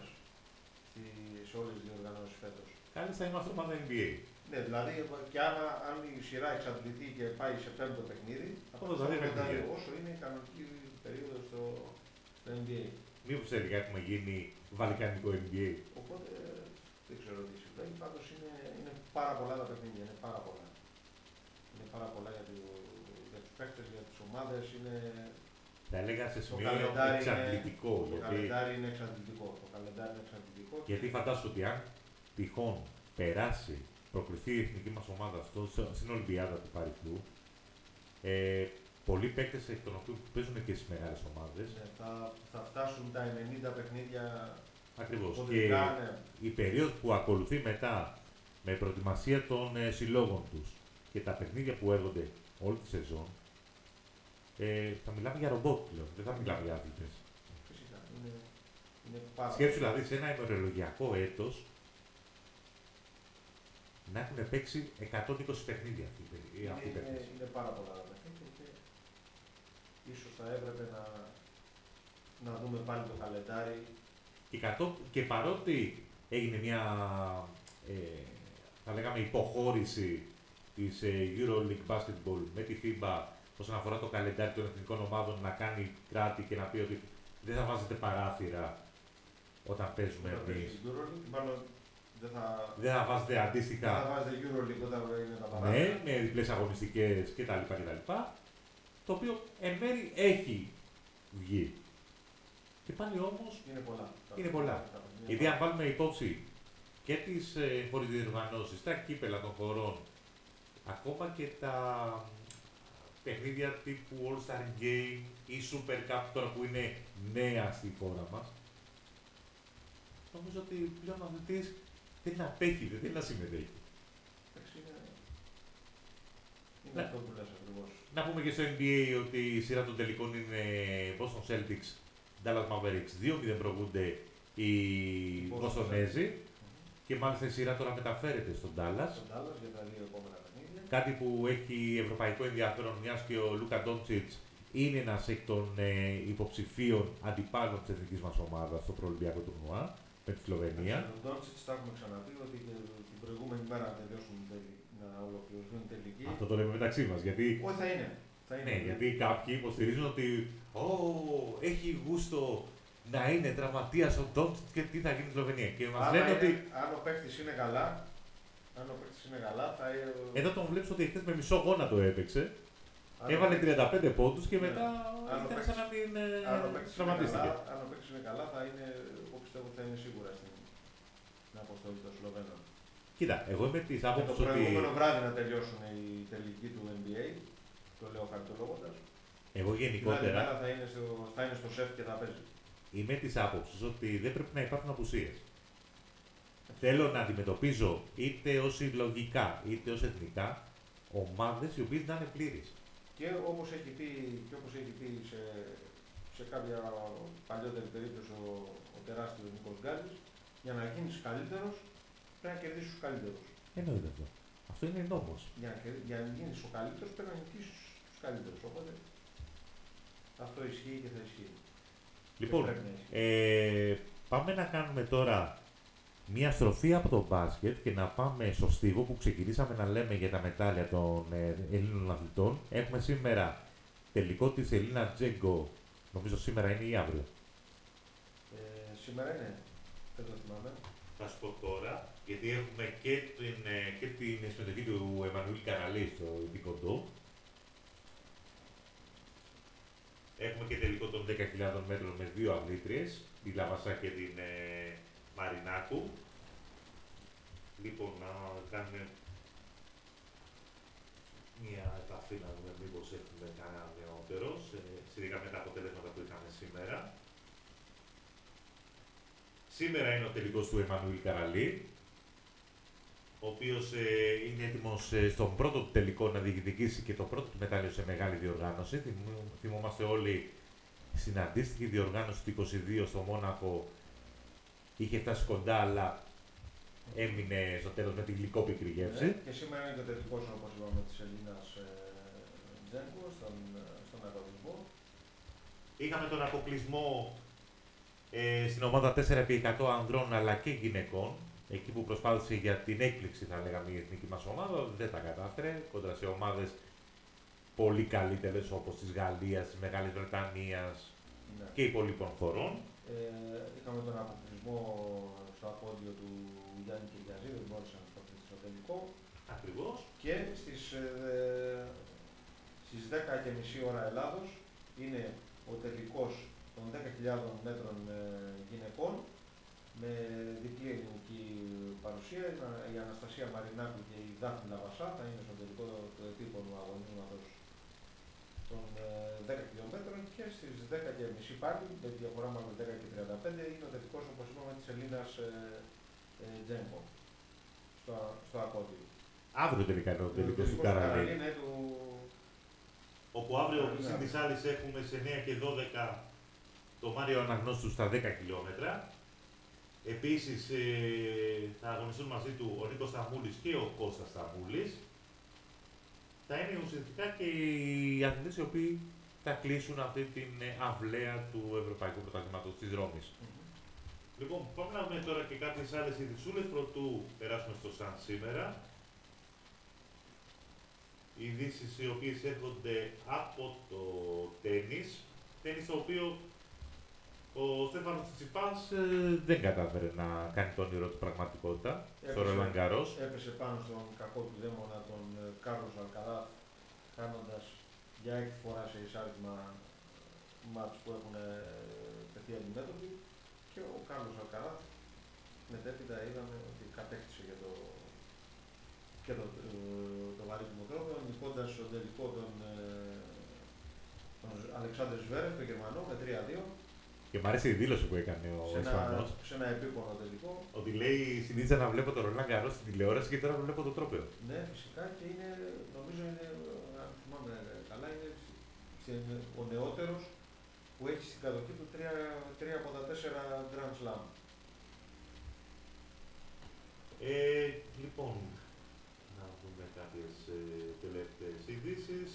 Σε όλες τις διοργανώσεις φέτος. Κάλλιστα είμαστε ομάδα N B A. Ναι, δηλαδή και αν, αν η σειρά εξαντληθεί και πάει σε πέμπτο παιχνίδι, αυτό θα δει όσο είναι η κανονική περίοδο στο, στο N B A. Μήπως τελικά έχουμε γίνει βαλκανικό N B A. Οπότε δεν ξέρω τι συμβαίνει. Πάντως είναι, είναι πάρα πολλά τα παιχνίδια. Είναι πάρα πολλά. Είναι πάρα πολλά για, το, για τους παίκτες, για τις ομάδες. Είναι Θα έλεγα σε Το σημείο καλεντάρι εξαντλητικό. είναι, γιατί... το καλεντάρι είναι εξαντλητικό. Το καλεντάρι είναι εξαντλητικό. γιατί φαντάσου ότι αν τυχόν περάσει, προκριθεί η εθνική μας ομάδα στο, στην Ολυμπιάδα του Παρισιού, ε, πολλοί παίκτες εκ των οποίων παίζουν και στις μεγάλες ομάδες. Ναι, θα, θα φτάσουν τα ενενήντα παιχνίδια. Ακριβώς. Και Ποδητικά, ναι. η περίοδος που ακολουθεί μετά με προετοιμασία των ε, συλλόγων τους και τα παιχνίδια που έρχονται όλη τη σεζόν, ε, θα μιλάμε για ρομπότ πλέον, δεν θα μιλάμε για άθλητες. Φυσικά. Είναι, είναι πάρα Σκέψου δηλαδή σε ένα ημερολογιακό έτος να έχουν παίξει εκατόν είκοσι παιχνίδια αυτοί οι είναι, αυτοί οι είναι, παίκτες. είναι πάρα πολλά τα παιχνίδια και ίσως θα έπρεπε να, να δούμε πάλι το καλεντάρι. Και, κατώ, και παρότι έγινε μια, ε, θα λέγαμε, υποχώρηση της ε, EuroLeague Basketball με τη FIBA όσον αφορά το καλεντάρι των εθνικών ομάδων να κάνει κράτη και να πει ότι δεν θα βάζετε παράθυρα όταν παίζουμε Όταν εμείς. παίζει EuroLeague, μάλλον δεν θα, Δεν θα βάζετε δεν αντίστοιχα. θα βάζετε EuroLeague όταν είναι τα παράθυρα. Ναι, με διπλές αγωνιστικές κτλ. κτλ. Το οποίο εν μέρει έχει βγει. Και πάλι όμως Είναι πολλά. είναι πολλά. Γιατί αν βάλουμε υπόψη και τις ε, φοροδιοργανώσεις, τα κύπελα των χωρών, ακόμα και τα παιχνίδια τύπου All-Star Game ή Super Cup τώρα που είναι νέα στη χώρα μας, νομίζω ότι πλέον ο αθλητής θέλει να παίχει, δεν θέλει να συμμετέχει. Εντάξει, είναι, είναι Ναι. αυτό που λες ακριβώς. Να πούμε και στο N B A ότι η σειρά των τελικών είναι Boston Celtics, Dallas Mavericks, δύο μηδέν προηγούνται οι Boston Βοστονέζοι Μμμ. και μάλιστα η σειρά τώρα μεταφέρεται στον Dallas. Στον Dallas για τα δύο επόμενα παιχνίδια. Κάτι που έχει ευρωπαϊκό ενδιαφέρον, μιας και ο Λούκα Ντόντσιτς είναι ένας εκ των ε, υποψηφίων αντιπάλων της εθνικής μας ομάδας στο προολυμπιακό τουρνουά με τη Σλοβενία. Τον Ντόντσιτς τα έχουμε ξαναπεί ότι και την προηγούμενη μέρα να τελειώσουν τελ- να ολοκληρωθούν οι τελικοί. Αυτό το λέμε μεταξύ μας, γιατί, Όχι, θα είναι. Θα είναι. ναι, γιατί κάποιοι υποστηρίζουν ότι «Ω, έχει γούστο να είναι τραυματίας ο Ντόντσιτς και τι θα γίνει στη Σλοβενία». Και μας Άμα λένε είναι- ότι Αν ο παίκτης είναι καλά, αν ο παίκτης είναι καλά, θα είναι. εδώ τον βλέπεις ότι χθες με μισό γόνατο έπαιξε, αν ο έβαλε παίκτης- τριάντα πέντε πόντους και Ναι. μετά Αν ο ήταν παίκτης- σαν να μην ε, Αν ο παίκτης είναι τραυματίστηκε. καλά, αν ο παίκτης είναι καλά, θα είναι, εγώ πιστεύω ότι θα είναι σίγουρα στην, στην αποστολή των Σλοβαίνων. Κοίτα, εγώ είμαι της Και το άποψης ότι προηγούμενο βράδυ να τελειώσουν οι τελικοί του N B A, το λέω χαρτολόγοντας. εγώ Την άλλη γενικότερα μέρα θα είναι στο, θα είναι στο σεφ και θα παίζει. είμαι της άποψης ότι δεν πρέπει να υπάρχουν απουσίες. Θέλω να αντιμετωπίζω είτε ως συλλογικά είτε ως εθνικά ομάδες οι οποίες να είναι πλήρεις. Και όπως έχει πει, και όπως έχει πει σε, σε κάποια παλιότερη περίπτωση ο, ο τεράστιος Νίκος Γκάλης, για να γίνεις καλύτερος πρέπει να κερδίσεις τους καλύτερους. Εννοείται αυτό. Αυτό είναι νόμος. Για να, κερδί- για να γίνεις ο καλύτερος πρέπει να νικήσεις τους καλύτερους. Οπότε αυτό ισχύει και θα ισχύει. Λοιπόν, Και πρέπει να ισχύει. ε, πάμε να κάνουμε τώρα μία στροφή από το μπάσκετ και να πάμε στο στίβο που ξεκινήσαμε να λέμε για τα μετάλλια των ε, Ελλήνων αθλητών. Έχουμε σήμερα τελικό της Ελίνα Τζέγκο, νομίζω σήμερα είναι ή αύριο. Ε, σήμερα είναι, δεν το θυμάμαι. Θα σου πω τώρα, γιατί έχουμε και την, ε, και την συμμετοχή του Εμμανουήλ Καραλή στο Τικοντό. Έχουμε και τελικό των δέκα χιλιάδων μέτρων με δύο αθλήτριες, τη Λαβασά και την ε, Μαρινάκου. Λοιπόν, να κάνουμε μία επαφή να δούμε μήπως έχουμε κανένα νεότερο, σε- σχετικά με τα αποτελέσματα που είχαμε σήμερα. Σήμερα είναι ο τελικός του Εμμανουήλ Καραλή, ο οποίος ε, είναι έτοιμος ε, στον πρώτο του τελικό να διεκδικήσει και το πρώτο του μετάλλιο σε μεγάλη διοργάνωση. Θυμού- Θυμόμαστε όλοι στην αντίστοιχη διοργάνωση του είκοσι δύο στο Μόνακο είχε φτάσει κοντά, αλλά έμεινε στο τέλος με τη γλυκόπικρη γεύση. Ναι, και σήμερα είναι και ο τελικός, όπως είπαμε, της Ελλήνας ε, Τζέγκο στον, ε, στον αγωνισμό. Είχαμε τον αποκλεισμό ε, στην ομάδα τέσσερα επί εκατό ανδρών αλλά και γυναικών. Εκεί που προσπάθησε για την έκπληξη, θα λέγαμε, η εθνική μας ομάδα, δεν τα κατάφερε. Κόντρα σε ομάδες πολύ καλύτερες όπως της Γαλλίας, της Μεγάλης Βρετανίας Ναι. και υπολείπων χωρών. Ε, είχαμε τον αποκλεισμό στο απόδειο του Γιάννη Κυριαζή, δεν μπόρεσε να προκριθεί στο τελικό. Ακριβώς. Και στις, ε, στις δέκα και μισή ώρα Ελλάδος είναι ο τελικός των δέκα χιλιάδων μέτρων ε, γυναικών με διπλή ελληνική παρουσία. Η Αναστασία Μαρινάκου και η Δάφνη Λαβασά θα είναι στο τελικό του επίπονου αγωνίσματος των ε, δέκα χιλιόμετρων και στις δέκα και μισή πάλι, με διαφορά μάλλον δέκα και τριάντα πέντε, είναι ο τελικός, όπως είπαμε, της Ελλήνας ε, ε, Τζέμπο στο, στο Ακώδιο. Αύριο τελικά είναι ο τελικός του Καραλίν. Του... Όπου αύριο συν της άλλης έχουμε σε εννέα και δώδεκα το Μάριο Αναγνώστου στα δέκα χιλιόμετρα. Επίσης ε, θα αγωνιστούν μαζί του ο Νίκος Σταμούλης και ο Κώστας Σταμούλης. Θα είναι ουσιαστικά και οι αθλητές οι οποίοι θα κλείσουν αυτή την αυλαία του Ευρωπαϊκού Πρωταθλήματος της Ρώμης. Mm-hmm. Λοιπόν, πάμε να δούμε τώρα και κάποιες άλλες ειδησούλες πρωτού περάσουμε στο σαν σήμερα. Ειδήσεις οι οποίες έρχονται από το τένις. Τένις το οποίο ο Στέφανος Τσιτσιπάς ε, δεν κατάφερε να κάνει το όνειρο του πραγματικότητα στο Ρολάν Γκαρός. Έπεσε πάνω στον κακό του δαίμονα τον Κάρλος Αλκαράθ, χάνοντας για έκτη φορά σε εισάρισμα μάτς που έχουν τεθεί αντιμέτωποι, και ο Κάρλος Αλκαράθ μετέπειτα είδαμε ότι κατέκτησε για το, και το, το, το βαρύτιμο τρόπο, νικώντας στο τελικό τον, τον Αλεξάνδρ Ζβέρεφ, τον Γερμανό, με τρία δύο. Και μου αρέσει η δήλωση που έκανε ο Ισπανός. Σε ένα επίπονο τελικό. Ότι λέει: συνήθιζα να βλέπω το Ρολάν Γκαρός στην τηλεόραση και τώρα βλέπω το τρόπαιο. Ναι, φυσικά, και είναι, νομίζω είναι, αν θυμάμαι καλά, είναι ο νεότερος που έχει στην κατοχή του τρία, τρία από τα τέσσερα Grand Slam. Ε, λοιπόν, να δούμε κάποιες ε, τελευταίες ειδήσεις.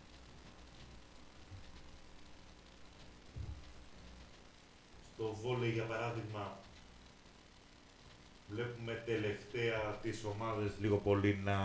Στο βόλεϊ, για παράδειγμα, βλέπουμε τελευταία τις ομάδες λίγο πολύ να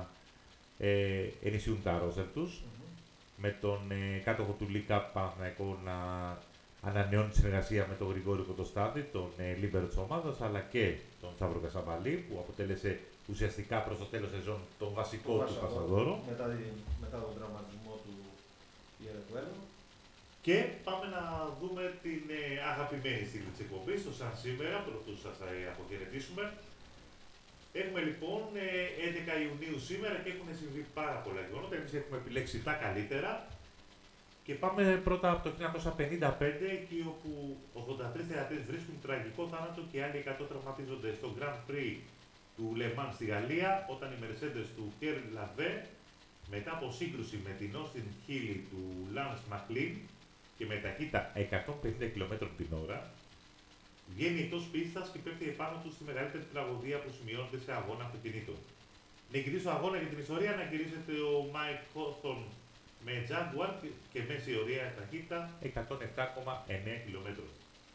ε, ενισχύουν τα ρόστερ τους. Mm-hmm. Με τον ε, κάτοχο του Λίκα Παναθηναϊκό να ανανεώνει συνεργασία με τον Γρηγόρη Κοντοστάδη, τον ε, λίμπερο της ομάδας, αλλά και τον Σταύρο Κασαβαλή, που αποτέλεσε ουσιαστικά προς το τέλος σεζόν τον βασικό το του πασαδόρο. Μετά, μετά τον τραυματισμό του Ιερεκουέλου. Και πάμε να δούμε την ε, αγαπημένη στήλη της εκπομπής, το σαν σήμερα, πρωτού σας θα ε, αποχαιρετήσουμε. Έχουμε λοιπόν ε, έντεκα Ιουνίου σήμερα και έχουν συμβεί πάρα πολλά γεγονότα. Εμείς έχουμε επιλέξει τα καλύτερα. Και πάμε πρώτα από το χίλια εννιακόσια πενήντα πέντε, εκεί όπου ογδόντα τρεις θεατές βρίσκουν τραγικό θάνατο και άλλοι εκατό τραυματίζονται στο Grand Prix του Le Mans στη Γαλλία, όταν οι Mercedes του Pierre Lave, μετά από σύγκρουση με την Austin Healey του Lance McLean, και με ταχύτητα εκατόν πενήντα χιλιόμετρων την ώρα, βγαίνει εκτός πίστας και πέφτει επάνω του στη μεγαλύτερη τραγωδία που σημειώνεται σε αγώνα αυτοκινήτων. Νικητής του αγώνα για την ιστορία ανακηρύσσεται ο Mike Hawthorne με Jaguar και μέση ορία ταχύτητα εκατόν επτά κόμμα εννέα χιλιόμετρων.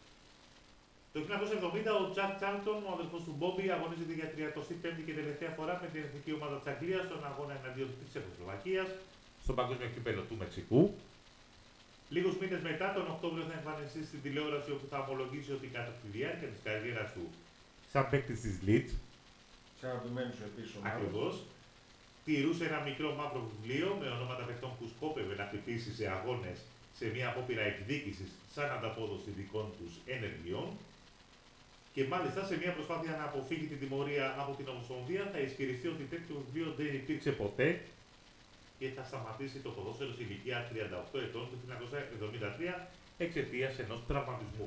Το χίλια εννιακόσια εβδομήντα ο Jack Charlton, ο αδελφός του Bobby, αγωνίζεται για τριαντή πέμπτη και τελευταία φορά με την εθνική ομάδα της Αγγλίας στον αγώνα εναντίον της Τσεχοσλοβακίας στον Παγκόσμιο Κύπελλο του Μεξικού. Λίγους μήνες μετά, τον Οκτώβριο, θα εμφανιστεί στην τηλεόραση, όπου θα ομολογήσει ότι κατά τη διάρκεια της καριέρας του σαν παίκτης της Leeds, σε αγαπημένη σου επίσης ομάδα, ακριβώς, τηρούσε ένα μικρό μαύρο βιβλίο με ονόματα παιχτών που σκόπευε να χτυπήσει σε αγώνες σε μια απόπειρα εκδίκησης σαν ανταπόδοση δικών τους ενεργειών. Και μάλιστα σε μια προσπάθεια να αποφύγει την τιμωρία από την Ομοσπονδία, θα ισχυριστεί ότι τέτοιο βιβλίο δεν υπήρξε ποτέ και θα σταματήσει το ποδόσφαιρο σε ηλικία τριάντα οκτώ ετών το χίλια εννιακόσια εβδομήντα τρία εξαιτίας ενός τραυματισμού.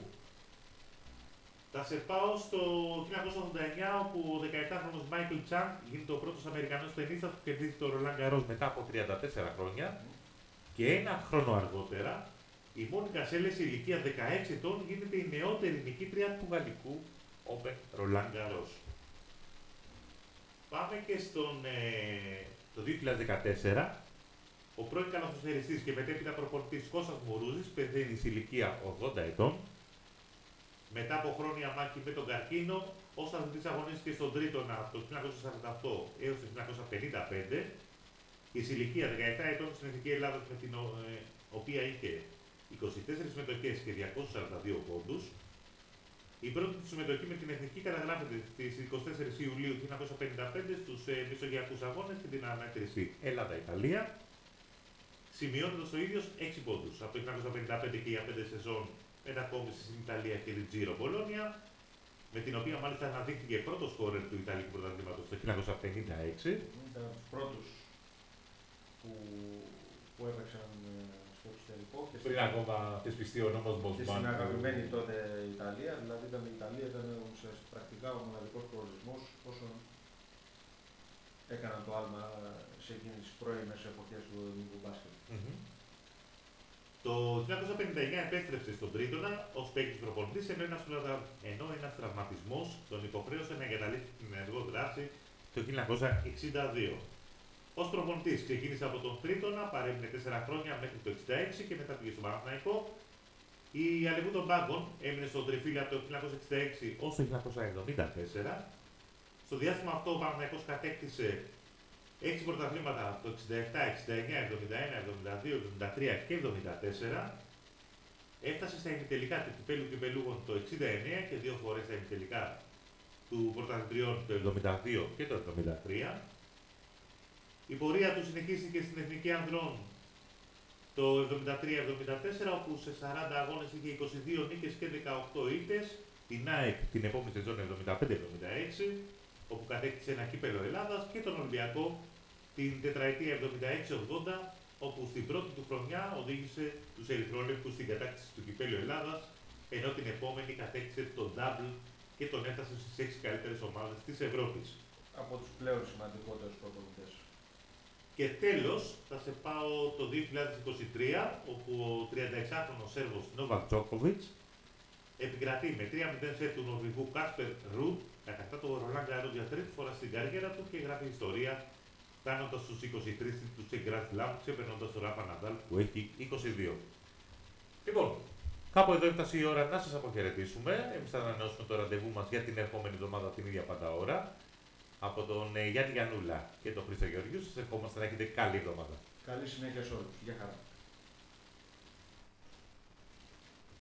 Θα σε πάω στο χίλια εννιακόσια ογδόντα εννέα, όπου ο δεκαεπτάχρονος Michael Chang γίνεται ο πρώτος Αμερικανός ταινίστας που κερδίζει το Roland Garros μετά από τριάντα τέσσερα χρόνια. Και ένα χρόνο αργότερα, η Μόνικα Σέλες σε ηλικία δεκαέξι ετών γίνεται η νεότερη νικήτρια του γαλλικού Open Roland Garros. Πάμε και στον ε, το δύο χιλιάδες δεκατέσσερα. Ο πρώην καλαθοσφαιριστής και μετέπειτα προπονητής Κώστας Μουρούζης πεθαίνει σε ηλικία ογδόντα ετών. Μετά από χρόνια μάχη με τον καρκίνο, ως αθλητής αγωνίστηκε στον Τρίτονα από το χίλια εννιακόσια σαράντα οκτώ έως το χίλια εννιακόσια πενήντα πέντε και σε ηλικία δεκαεπτά ετών στην Εθνική Ελλάδα, με την ε, οποία είχε είκοσι τέσσερις συμμετοχές και διακόσιους σαράντα δύο πόντους. Η πρώτη του συμμετοχή με την Εθνική καταγράφεται στις εικοστή τέταρτη Ιουλίου χίλια εννιακόσια πενήντα πέντε στους ε, Μεσογειακούς Αγώνες και την αναμέτρηση Ελλάδα-Ιταλία. σημειώνοντας ο ίδιος έξι πόντους. Από το χίλια εννιακόσια πενήντα πέντε και για πέντε σεζόν μετακόμισε στην Ιταλία και την Giro Bologna, με την οποία μάλιστα αναδείχθηκε πρώτο σκόρερ του Ιταλικού πρωταθλήματος το χίλια εννιακόσια πενήντα έξι. Ήταν από τους πρώτους που, που έπαιξαν στο εξωτερικό και πριν στην... ακόμα θεσπιστεί ο νόμος Μποσμάν. Και στην αγαπημένη τότε Ιταλία, δηλαδή ήταν η Ιταλία ήταν πρακτικά ο μοναδικός προορισμός όσων έκαναν το άλμα σε εκείνες τις πρώιμες εποχές του ελληνικού μπάσκετ. Mm-hmm. Το χίλια εννιακόσια πενήντα εννιά επέστρεψε στον Τρίτονα ως παίκτης προπονητής, ενώ ένας, ενώ ένας τραυματισμός τον υποχρέωσε να εγκαταλείψει την ενεργό δράση το χίλια εννιακόσια εξήντα δύο. Ως προπονητής ξεκίνησε από τον Τρίτονα, παρέμεινε τέσσερα χρόνια μέχρι το εξήντα έξι και μετά πήγε στον Παναθηναϊκό. Η Αλεπού των Πάγκων έμεινε στον Τριφύλι από το χίλια εννιακόσια εξήντα έξι ως το χίλια εννιακόσια εβδομήντα τέσσερα. Στο διάστημα αυτό ο Παναθηναϊκός κατέκτησε έξι πρωταθλήματα το εξήντα επτά, εξήντα εννιά, εβδομήντα ένα, εβδομήντα δύο, εβδομήντα τρία και εβδομήντα τέσσερα. Έφτασε στα ημιτελικά του κυπέλλου κυπελούγων το εξήντα εννέα και δύο φορές στα ημιτελικά του πρωταθλητριών το εβδομήντα δύο και το εβδομήντα τρία. Η πορεία του συνεχίστηκε στην Εθνική Ανδρών το εβδομήντα τρία εβδομήντα τέσσερα, όπου σε σαράντα αγώνες είχε είκοσι δύο νίκες και δεκαοκτώ ήττες. Την ΑΕΚ την επόμενη σεζόν εβδομήντα πέντε εβδομήντα έξι, όπου κατέκτησε ένα κύπελλο Ελλάδας, και τον Ολυμπιακό την τετραετία εβδομήντα έξι ογδόντα, όπου στην πρώτη του χρονιά οδήγησε τους ερυθρόλευκους στην κατάκτηση του κυπέλλου Ελλάδας, ενώ την επόμενη κατέκτησε τον double και τον έφτασε στις έξι καλύτερες ομάδες της Ευρώπης. Από τους πλέον σημαντικότερους προπονητές. Και τέλος, θα σε πάω το δύο χιλιάδες είκοσι τρία, όπου ο τριανταεξάχρονος Σέρβος Νόβακ Τζόκοβιτς επικρατεί με τρία μηδέν σετ του Νορβηγού Κάσπερ Ρουντ, κατακτά το Ρολάν Γκαρός για τρίτη φορά στην καριέρα του και γράφει ιστορία, φτάνοντας στους είκοσι τρεις τίτλους σε Grand Slam, ξεπερνώντας τον Ράφα Ναντάλ που έχει είκοσι δύο. Λοιπόν, κάπου εδώ έφτασε η ώρα να σας αποχαιρετήσουμε. Εμείς θα ανανεώσουμε το ραντεβού μας για την ερχόμενη εβδομάδα την ίδια πάντα ώρα. Από τον ε, Γιάννη Γιαννούλα και τον Χρήστο Γεωργίου, σας ευχόμαστε να έχετε καλή εβδομάδα. Καλή συνέχεια σε όλους. Γεια χαρά.